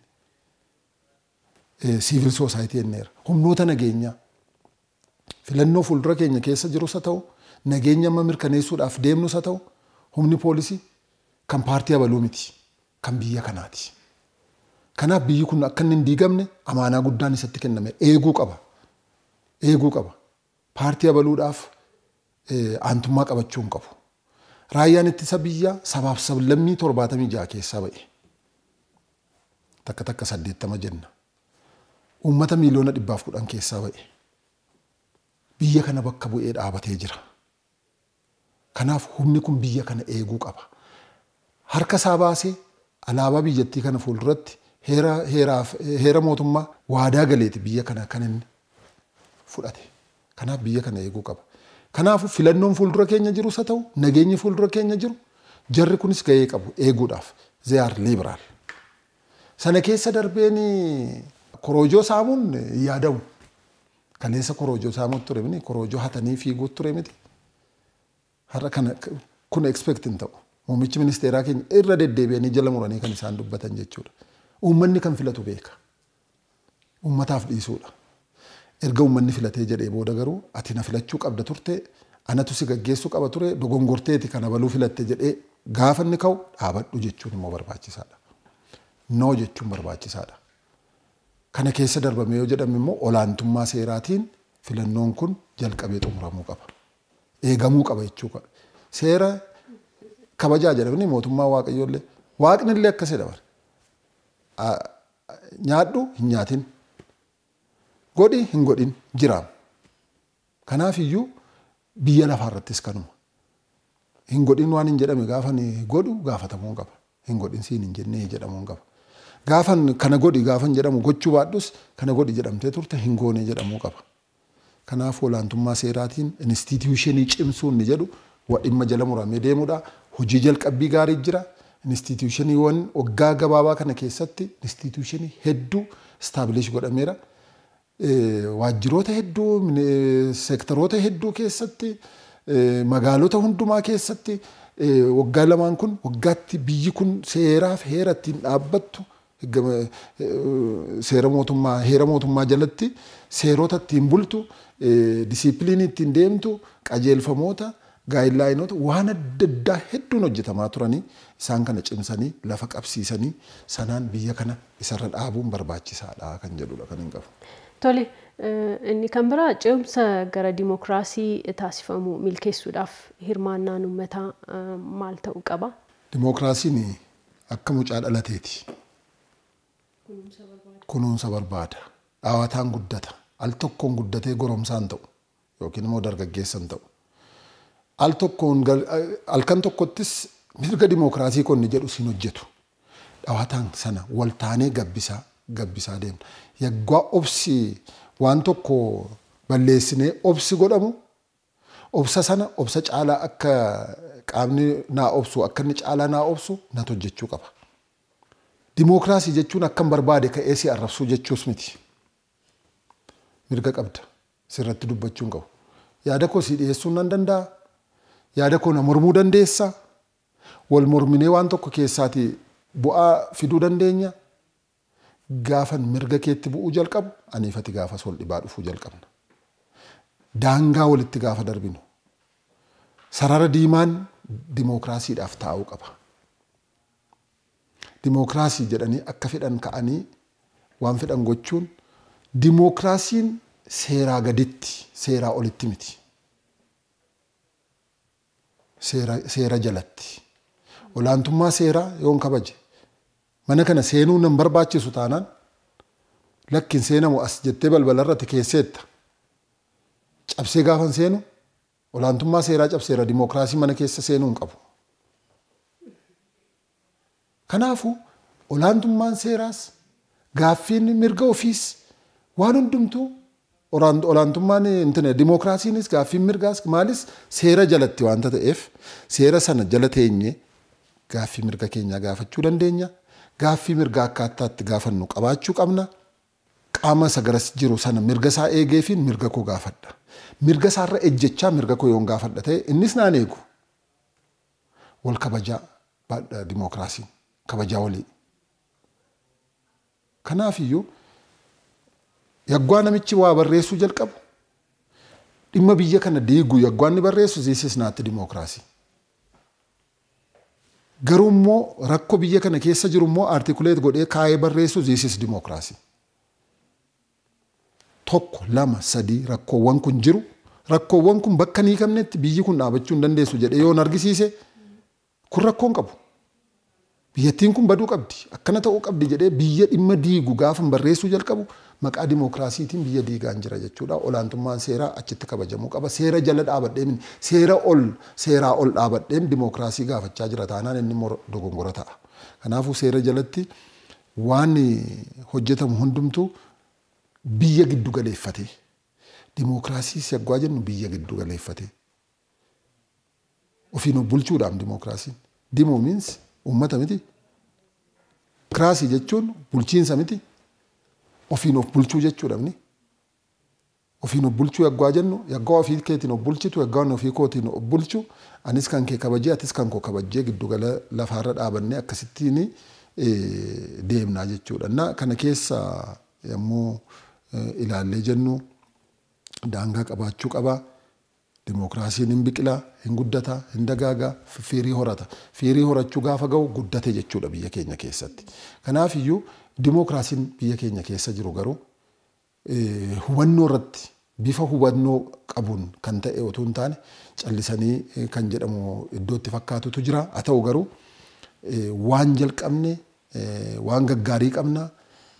Civil society enneera. Humnoota nageenyaa. Filannoo fuuldura keenya keessa jirus haa ta'u nageenya amma mirkaneessuudhaaf deemnus haa ta'u humni poolisii kan paartii abaluu miti. Kan biyya kanaati. Kanaaf biyyi kun akka inni hin diigamne amaanaa guddaan isatti kenname eeguu qaba. Eeguu qaba. Paartii abaluudhaaf aantummaa qabachuu hin qabu. Raayyaan ittisa biyyaa sabaaf sablammii torbaatamii ja'a keessaa ba'e. Takka takka saddeettama jenna. Uummata miiliyoona dhibbaaf kudhan keessaa ba'e. Biyya kana bakka bu'ee dhaabatee jira. Kanaaf humni kun biyya kana eeguu qaba. Harka isaa baasee alaabaa biyyattii kana fuulduratti heera heeraaf heera mootummaa waadaa galeeti biyya kana kan inni fudhate. Kanaaf biyya kana eeguu qaba. Kanaaf filannoon fuuldura keenya jiru haa ta'u nageenyi fuuldura keenya jiru jarri kunis gahee qabu eeguudhaaf they are liberal. Sana keessa darbeen korojoo saamuun yaadamu. Kaleessa korojoo saamuun ture miti korojoo hatanii fiiguu ture miti. Har'a kana kun expect hin ta'u. Muummichi ministeeraa keenya irra deddeebi'anii jala muranii kan isaan dubbatan jechuudha. Uummanni kan filatu beeka. Uummataaf dhiisuudha. Erga uummanni filatee jedhee booda garuu ati na filachuu qabda turte anatu si gaggeessuu qaba ture dogongorteeti kana baluu filatte jedhee gaafa inni ka'u dhaabadhu jechuun immoo barbaachisaadha. Noo jechuun barbaachisaadha. Kana keessa darbamee yoo jedhame immoo olaantummaa seeraatiin filannoon kun jalqabee xumuramuu qaba. Eegamuu qaba jechuudha. Seera kabajaa jedhamni mootummaa waaqayyoollee waaqni illee akkasii dabala. Nyaadhu hin nyaatin. Godhi hin godhin jiraam. Kanaaf iyyuu biyya lafaa irrattis kanuma. Hin godhin waan hin jedhame gaafa ni godhu gaafatamuu qaba. Hin godhin siin hin jennee jedhamuu qaba. Gaafa kana godhi gaafa hin jedhamu gochuu baadhus kana godhi jedhamtee turte hin goone jedhamuu qaba. Kanaaf olaantummaa seeraatiin instituushinii cimsuun ni jedhu dhimma jala muramee deemuudha. Hojii jalqabbii gaarii jira. Instituushiniiwwan waggaa gabaabaa kana keessatti instituushinii hedduu establish godhameera. Waajjiroota hedduu seektaroota hedduu keessatti magaalota hundumaa keessatti waggaa lamaan kun waggaatti biyyi kun seeraaf heera ittiin dhaabbattu seera mootummaa heera mootummaa jalatti seerota ittiin bultu disiipiliinii ittiin deemtu qajeelfamoota gaayidlaayinoota waan adda addaa hedduun hojjetamaa turanii isaan kana cimsanii lafa qabsiisanii sanaan biyya kana isarra dhaabuun barbaachisaadha kan jedhudha kan hin qabu. Tole inni kan biraa ce'umsa gara dimokiraasii taasifamu milkeessuudhaaf hirmaannaan uummataa maal ta'uu qaba? Dimokiraasiin akka mucaa dhalateeti. Kunuunsa barbaada. Dhaawataan guddata. Al tokkoon guddatee goromsaan ta'u yookiin immoo dargaggeessan ta'u. Al tokkoon halkan tokkottis mirga dimokiraasii konni jedhu siin hojjetu. Dhaawataan sana wal taanee gabbisaa gabbisaa deemna. Yaggaa obsi waan tokko balleessinee obsi godhamu obsa sana obsa caalaa akka qaamni naa obsu akka inni caalaa naa obsu natu hojjechuu qaba. Dimokiraasii jechuun akkam barbaade ka'ee si arrabsuu jechuus miti. Mirga qabda sirratti dubbachuun qabu. Yaada koo si dhiyeessuu nan danda'a. Yaada koo na mormuu dandeessa. Wal morminee waan tokko keessaati bu'aa fiduu dandeenya. Gaafan mirga keetti bu'uu jalqabu aniifati gaafa sol dhibaa dhufuu jalqabna. Daangaa walitti gaafa darbinu. Sarara diimaan dimokiraasiidhaaf taa'uu qaba. Dimokiraasii jedhanii akka fedhan ka'anii waan fedhan gochuun dimokiraasiin seeraa gaditti seeraa olitti miti. Seera seera jalatti. Olaantummaa seeraa yoon kabaje. Mana kana seenuu nan barbaachisu taanaan lakkin seenamu as jettee balbala irratti keesseetta. Cabsee gaafan seenu olaantummaa seeraa cabseera dimokiraasii mana keessa seenuu hin qabu. Kanaafuu olaantummaan seeraas gaaffiin mirga ofiis waan hundumtuu olaantummaan intine dimokiraasiinis gaaffiin mirgaas maalis seera jalatti waanta ta'eef seera sana jala teenye gaaffii mirga keenyaa gaafachuu dandeenya. Gaaffii mirga akkaataatti gaafannu qabaachuu qabna. Qaama sagaras jiru sana mirga isaa eegeefiin mirga koo gaafadha. Mirga isaarra ejjechaa mirga koo yoon gaafadha ta'e innis naan eegu. Wal kabajaa baadha dimokiraasiin kabajaa walii. Kanaaf iyyuu yaggaa namichi waa barreessuu jalqabu dhimma biyya kana diigu yaggaa inni barreessu ziisis naatti dimokiraasii. Garuu immoo rakkoo biyya kana keessa jiru immoo artikuleet godhee kaayee barreessu ziisis dimokiraasii. Tokko lama sadii rakkoowwan kun jiru rakkoowwan kun bakka ni qabnetti biyyi kun dhaabachuu hin dandeessu jedhee yoon argisiise kun rakkoon qabu. Biyyattiin kun baduu qabdi akkana ta'uu qabdi jedhee biyya dhimma diigu gaafa barreessuu jalqabu maqaa dimokiraasiitiin biyya diigaan jira jechuudha. Olaantummaan seeraa achitti kabajamuu qaba. Seera jala dhaabadheen seera ol seeraa ol dhaabadheen dimokiraasii gaafachaa jira taanaan inni immoo dogongora ta'a. Kanaafuu seera jalatti waan hojjetamu hundumtuu biyya giddu galeeffatee dimokiraasii yaggaa jennu biyya giddu galeeffatee ofiin of bulchuudhaaf dimokiraasiin. Dimo means uummata miti. Kiraasii jechuun bulchiinsa miti. Ofiin of bulchuu jechuudha ni. Ofiin of bulchuu yaggaa jennu yaggaa ofii keetiin of bulchitu yaggaa ofii kootiin of bulchu anis kan kee kabajee atis kan koo kabajee giddu gala lafaarra dhaabannee akkasittiin deemnaa jechuudha. Na kana keessa yommuu ilaallee jennu daangaa qabaachuu qaba. Dimokiraasiin hin biqilaa, hin guddataa, hin dagaagaa, fiirii horata. Fiirii horachuu gaafa ga'u guddate jechuudha biyya keenya keessatti. Kanaaf iyyuu dimokiraasiin biyya keenya keessa jiru garuu hubannoo irratti bifa hubannoo qabuun kan ta'e otoo hin taane callisanii kan jedhamu iddootti fakkaatutu jira. Haa ta'u garuu waan jalqabne waan gaggaarii qabna.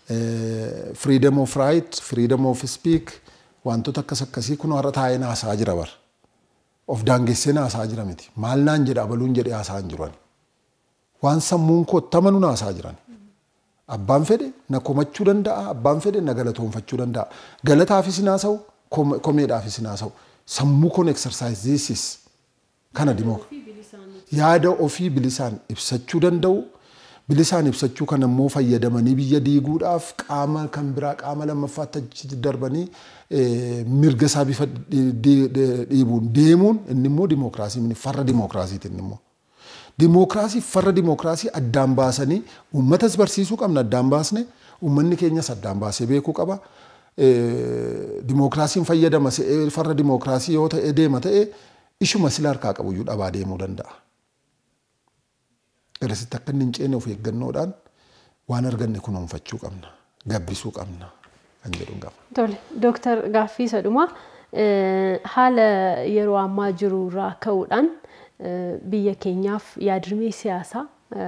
Freedom of right, freedom of speak wantoota akkas akkasii kun har'a taa'ee naasaa jira bara. Of daangessee naasaa jira miti. Maal naan jedha abaluun jedhee haasaa hin jiran. Waan sammuun koo tamanu naasaa jiran. Abbaan fedhe na komachuu danda'a, abbaan fedhe na galatoonfachuu danda'a. Galataafis naasa'u, komeedhaafis naasa'u. Sammuu koon exercises kana dimokiraasii. Yaada ofii bilisaan ibsachuu danda'u. Bilisaan ibsachuu kan immoo fayyadamanii biyya diiguudhaaf qaama kan biraa qaama lammaffaatti darbanii mirga isaa bifa dhiibuun deemuun inni immoo dimokiraasii farra dimokiraasiiti inni immoo. Dimokiraasii farra dimokiraasii addaan baasanii uummatas barsiisuu qabna addaan baasne uummanni keenyas addaan baasee beekuu qaba. Dimokiraasiin fayyadama farra dimokiraasii yoo ta'e deema ta'e ishuma sila harkaa qabuyyuu dhabaa deemuu danda'a. Irratti akka inni hin ceene of eeggannoodhaan waan arganne kunuunfachuu qabna. Gabbisuu qabna. kan jedhuun gaafa. Tole, Dooktar Gaaffii Sadhumaa haala yeroo ammaa jiru irraa ka'uudhaan biyya keenyaaf yaadrimee siyaasaa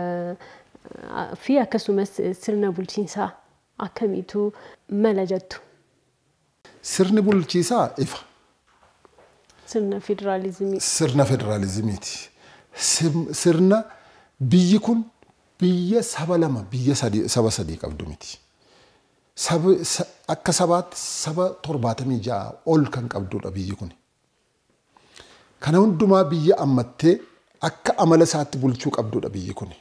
fi akkasumas sirna bulchiinsaa akkamiitu mala jettu? Sirni bulchiinsaa ifa. Sirna federaalizimii. Sirna federaalizimiiti. Sirna biyyi kun biyya saba lama biyya saba sadii qabdu miti. Akka sabaatti saba torbaatamii ja'a ol kan qabdudha biyyi kun. Kana hundumaa biyya ammattee akka amala isaatti bulchuu qabdudha biyyi kun.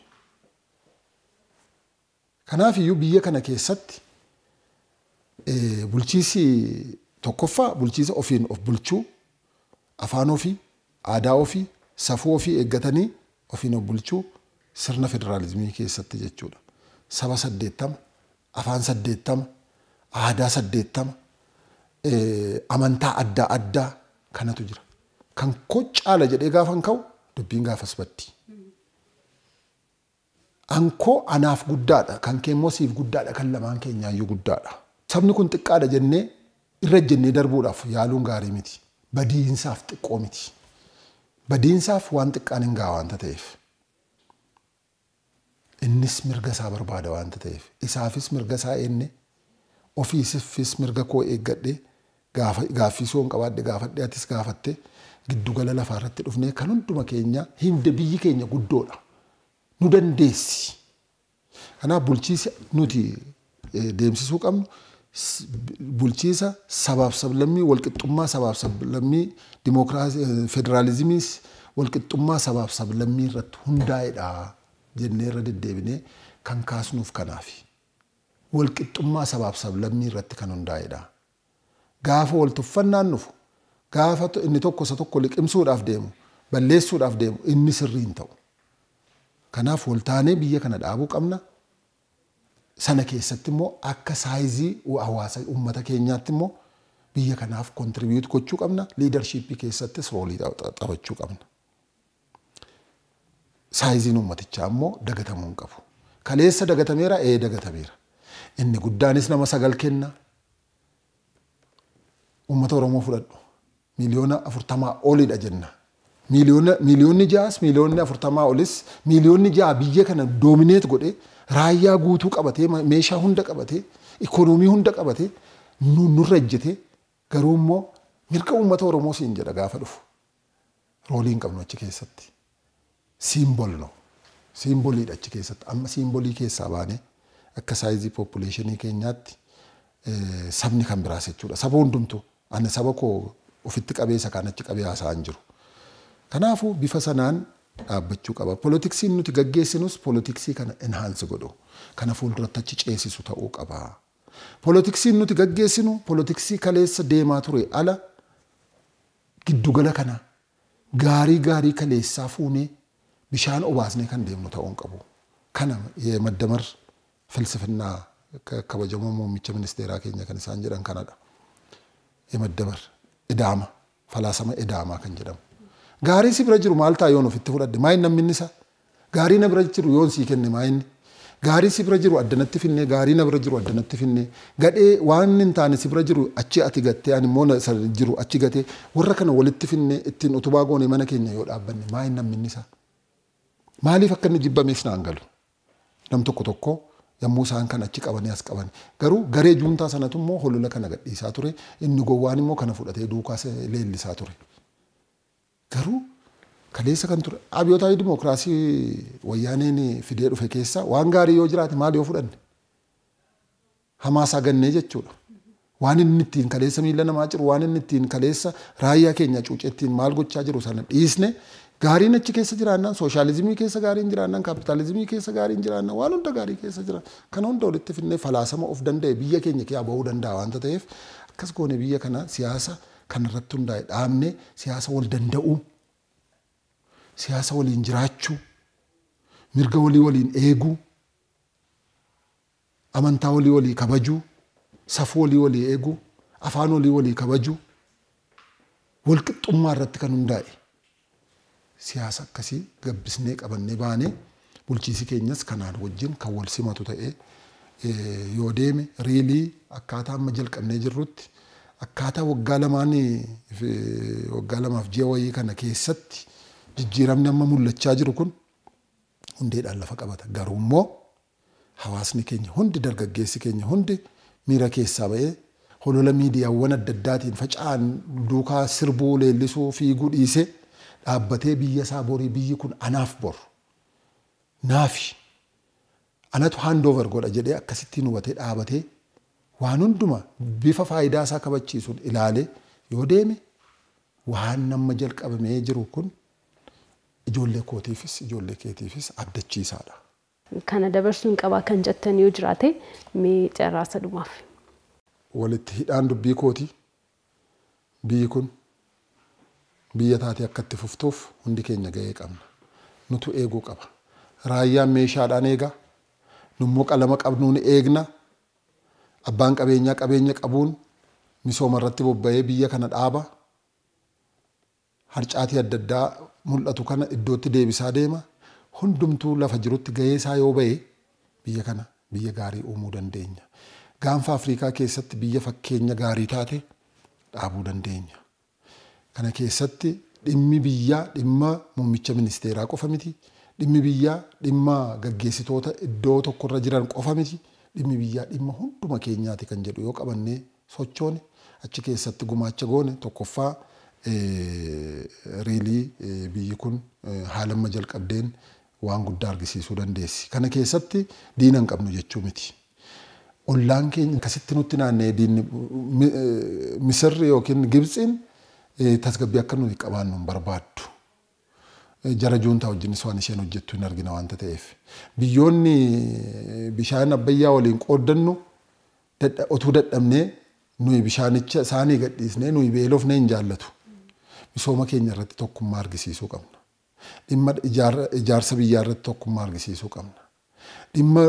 Kanaaf iyyuu biyya kana keessatti bulchiinsi tokkoffaa bulchiinsa ofiin of bulchuu, afaan ofii, aadaa ofii, safuu ofii eeggatanii ofiin of bulchuu sirna federaalizimii keessatti jechuudha. Saba saddeettama, afaan saddeettama, aadaa saddeettama, amantaa adda addaa kanatu jira. Kan koo caala jedhee gaafan ka'u dubbiin gaafas baddi. Ankoo anaaf guddaadha, kan keemmoo siif guddaadha, kan lamaan keenyaayyuu guddaadha. Sabni kun xiqqaadha jennee irra jennee darbuudhaaf yaaluun gaarii miti. Badiinsaaf xiqqoo miti. Badiinsaaf waan xiqqaan hin ga'a waanta ta'eef. Innis mirga isaa barbaada waanta ta'eef. Isaafis mirga isaa eenne ofiisifis mirga koo eeggadhee gaaffii soon qabaadhe gaafadhee atis gaafatte giddugala lafaa irratti dhufnee kan hunduma keenya hinde biyyi keenya guddoodha. Nu dandeessi. Kanaaf bulchiinsa nuti deemsisuu qabnu bulchiinsa sabaaf sablammii walqixxummaa sabaaf sablammii dimookiraasii federaalizimiis walqixxummaa sabaaf sablammii irratti hundaa'edha jennee irra deddeebinee kan kaasnuuf kanaafi. Walqixxummaa sabaaf sablammii irratti kan hundaa'edha. Gaafa wal tuffannaan nufu gaafa inni tokko isa tokko liqimsuudhaaf deemu balleessuudhaaf deemu inni sirrii hin ta'u. Kanaaf waltaanee biyya kana dhaabuu qabna. Sana keessatti immoo akka saayizii hawaasa uummata keenyaatti immoo biyya kanaaf kontribiiyuut gochuu qabna. Liidarshiippii keessattis roolii taphachuu qabna. Saayiziin uummatichaa immoo dagatamuu hin qabu. Kaleessa dagatameera ee dagatameera. Inni guddaanis nama sagal kenna. Uummata Oromoo fudhadhu. Miliyoona afurtamaa olidha jenna. Miliyoonni ja'as miliyoonni afurtamaa olis miliyoonni ja'a biyya kana doomineet godhee raayyaa guutuu qabatee meeshaa hunda qabatee ikoonoomii hunda qabatee nurra ejjetee garuu immoo mirga uummata Oromoo siin jedha gaafa dhufu. Roolii hin qabnu achi keessatti. Siimbool no. Siimbooliidha achi keessatti. Amma siimboolii keessaa baanee akka saayizii poppuleeshinii keenyaatti sabni kan biraas jechuudha. Saba hundumtu ani saba koo ofitti qabeessa kan achi qabee haasa'an jiru. Kanaafuu bifa sanaan dhaabbachuu qaba. Poolitiksiin nuti gaggeessinus poolitiksii kana enhaansi godhu. Kana fuulduratti achi ceesisu ta'uu qaba. Poolitiksiin nuti gaggeessinu poolitiksii kaleessa deemaa ture ala giddugala kana gaarii gaarii kaleessaa fuunee bishaan obaasnee kan deemnu ta'uu qabu. Kana maddamar filsifinnaa kabajamoo muummicha ministeeraa keenya kan isaan jedhan kanadha. Maddamar idaama falaasama idaamaa kan jedhamu. Gaarii si bira jiru maal ta'a yoon ofitti fudhadhe maayin namni isa gaarii na bira jiru yoon sii kenne maayin gaarii si bira jiru addanatti finne gaarii na bira jiru addanatti finne gadhee waan hin taane si bira jiru achi ati gattee ani immoo jiru achi gatee warra kana walitti finne ittiin utubaa goone mana keenya yoo dhaabbanne maayin namni isa maaliif akka inni jibbameef naan galu nam tokko tokko yommuu isaan kan achi qabanii as qaban garuu garee juuntaa sanatu immoo holola kana gadhiisaa ture inni gowwaan immoo kana fudhatee duukaa leellisaa ture. Garuu kaleessa kan ture abiyyoota dimookiraasii wayyaaneen fidee dhufe keessa waan gaarii yoo jiraate maal yoo fudhanne hamaasaa gannee jechuudha. Waan inni ittiin kaleessa miila namaa jiru waan inni ittiin kaleessa raayyaa keenya cuucettiin maal gochaa jiru sana dhiisne gaariin achi keessa jiraannaan sooshaalizimii keessa gaariin jiraannaan kaapitaalizimii keessa gaariin jiraannaan waan hunda gaarii keessa jira. Kana hunda walitti finnee falaasama of danda'e biyya keenya keessaa bahuu danda'a waanta ta'eef akkas goone biyya kana siyaasa kanarratti hundaa'e dhaabne siyaasa wal danda'uu siyaasa waliin jiraachuu mirga walii waliin eeguu amantaa walii walii kabajuu safuu walii walii eeguu afaan walii walii kabajuu walqixxummaa irratti kan hundaa'e siyaasa akkasii gabbisnee qabannee baanee bulchiinsi keenyas kanaan wajjin kan wal simatu ta'ee yoo deeme riilii akkaataa amma jalqabnee jirrutti akkaataa waggaa lamaanii waggaa lamaaf ji'a wayii kana keessatti jijjiiramni amma mul'achaa jiru kun hundeedhaan lafa qabata. Garuu immoo hawaasni keenya hundi dargaggeessi keenya hundi miira keessaa ba'ee holola miidiyaawwan adda addaatiin faca'an duukaa sirbuu leellisuu fiiguu dhiisee dhaabbatee biyya isaa borii biyyi kun anaaf boru naafi anatu handover godha jedhee akkasittiin hubatee dhaabatee waan hunduma bifa faayidaa isaa kabachiisuun ilaalee yoo deeme waan nama jalqabamee jiru kun ijoollee kootiifis ijoollee keetiifis abdachiisaadha. Kana dabarsuun qabaa kan jettan yoo jiraate mee carraasa dhumaaf. Walitti hidhaan dubbii kooti biyyi kun biyya taatee akka itti fuftuuf hundi keenya ga'ee qabna. Nutu eeguu qaba. Raayyaan meeshaadhaan eega. Nummoo qalama qabnuun eegna. Abbaan qabeenyaa qabeenya qabuun misooma irratti bobba'ee biyya kana dhaaba. Harcaatii adda addaa mul'atu kana iddootti deebisaa deema. Hundumtuu lafa jirutti ga'ee isaa yoo ba'e biyya kana biyya gaarii uumuu dandeenya. Gaanfa Afrikaa keessatti biyya fakkeenya gaarii taate dhaabuu dandeenya. Kana keessatti dhimmi biyyaa dhimma muummicha ministeeraa qofa miti. Dhimmi biyyaa dhimma gaggeessitoota iddoo tokkorra jiran qofa miti. Dhimmi biyyaa dhimma hunduma keenyaati kan jedhu yoo qabannee sochoone achi keessatti gumaacha goone tokkoffaa riilii biyyi kun haala amma jalqabdeen waan guddaa argisiisuu dandeessi. Kana keessatti diina hin qabnu jechuu miti. Ollaan keenya akkasitti nutti naannee diinni Misirri yookiin Gibxiin tasgabbii akka nuti qabaannu hin barbaaddu. Jara juuntaa wajjinis waan isheen hojjettu hin argina waanta ta'eef. Biyyoonni bishaan abbayyaa waliin qooddannu otuu dadhabnee nuyi bishaanicha isaanii gadhiisnee nuyi beelofnee hin jaallatu. Misooma keenya irratti tokkummaa argisiisuu qabna. Dhimma ijaarsa biyyaa irratti tokkummaa argisiisuu qabna. Dhimma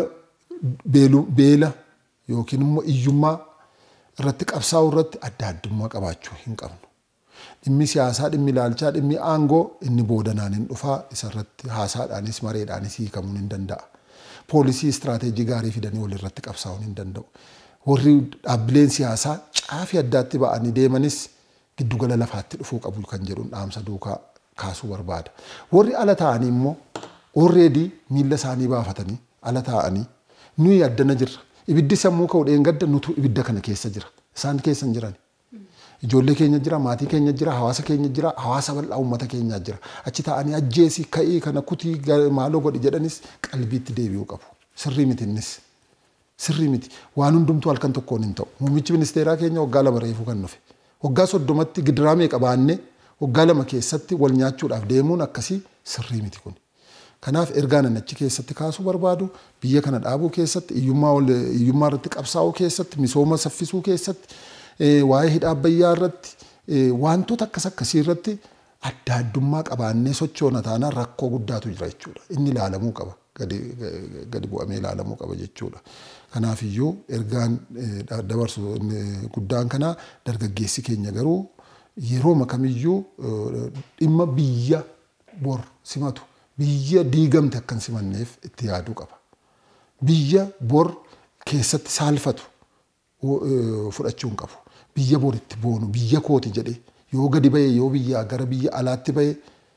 beela yookiin immoo iyyummaa irratti qabsaa'uu irratti adda addummaa qabaachuu hin qabnu. Dhimmi siyaasaa, dhimmi ilaalchaa, dhimmi aangoo inni boodanaan hin dhufaa isarratti haasaadhaanis mareedhaanis hiikamuun hin danda'a. Poolisii istiraatejii gaarii fidanii walirratti qabsaa'uun hin danda'u. Warri dhaabbileen siyaasaa caafii addaatti ba'anii deemanis giddugala lafaatti dhufuu qabu kan jedhuun dhaamsa duukaa kaasuu barbaada. Warri ala ta'anii immoo already miilla isaanii baafatanii ala ta'anii nuyi addana jirra. Ibiddi sammuu ka'u dheengadda nutu ibidda kana keessa jira. Isaan keessa hin jiran. Ijoollee keenya jira, maatii keenya jira, hawaasa keenya jira, hawaasa bal'aa uummata keenyaa jira. Achi ta'anii ajjeesii ka'ii kana kutii maaloo godhi jedhanis qalbiitti deebi'uu qabu. Sirrii miti innis. Sirrii miti. Waan hundumtuu halkan tokkoon hin ta'u. Muummichi ministeeraa keenya waggaa lama reefuu kan dhufe. Waggaa soddomatti gidiraamee qabaannee waggaa lama keessatti wal nyaachuudhaaf deemuun akkasii sirrii miti kun. Kanaaf ergaan achi keessatti kaasuu barbaadu biyya kana dhaabuu keessatti iyyummaa iyyummaa irratti qabsaa'uu keessatti misooma saffisuu keessatti waa'ee hidha abbayyaa irratti wantoota akkas akkasii irratti adda addummaa qabaannee sochoona taanaan rakkoo guddaatu jira jechuudha. Inni ilaalamuu qaba. Gadi bu'amee ilaalamuu qaba jechuudha. Kanaaf iyyuu ergaan dabarsu guddaan kana dargaggeessi keenya garuu yeroo kamiyyuu dhimma biyya bor simatu biyya diigamte akkan simanneef itti yaaduu qaba. Biyya bor keessatti saalfatu fudhachuu hin qabu. Biyya bor itti boonu biyya kooti jedhee yoo gadi ba'e yoo biyya gara biyya alaatti ba'e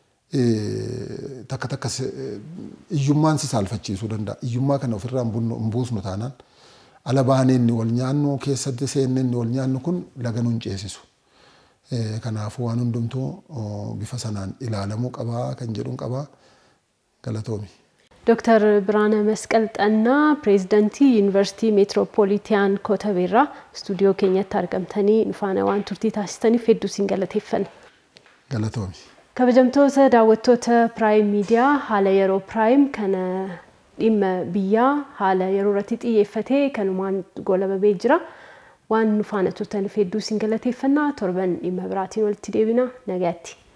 takka takka iyyummaan si saalfachiisuu danda'a. Iyyummaa kana ofirraa hin buusnu taanaan ala baanee inni wal nyaannu keessatti seennee inni wal nyaannu kun laga nuun ceesisu. Kanaafuu waan hundumtuu bifa sanaan ilaalamuu qabaa kan jedhuun qabaa. Galatoomi. ዶክተር ብርሃነመስቀል xaannaa pireeziዳንtii yuunivarsiitii meetirooፖሊtaan Kotabeerraa stuudiyoo keenyatti argamtanii nufaana waan turtii taasistaniif hedduu siin galateeffanna. Galatoomi. Kabajamtoota daawwattoota Prime Media haala yeroo Prime kana dhimma biyyaa haala yeroo irratti xiyyeeffatee kanumaan golabamee jira. Waan nufaana turtaniif hedduu siin galateeffanna. Torban dhimma biraatiin walitti deebina. Nagaatti.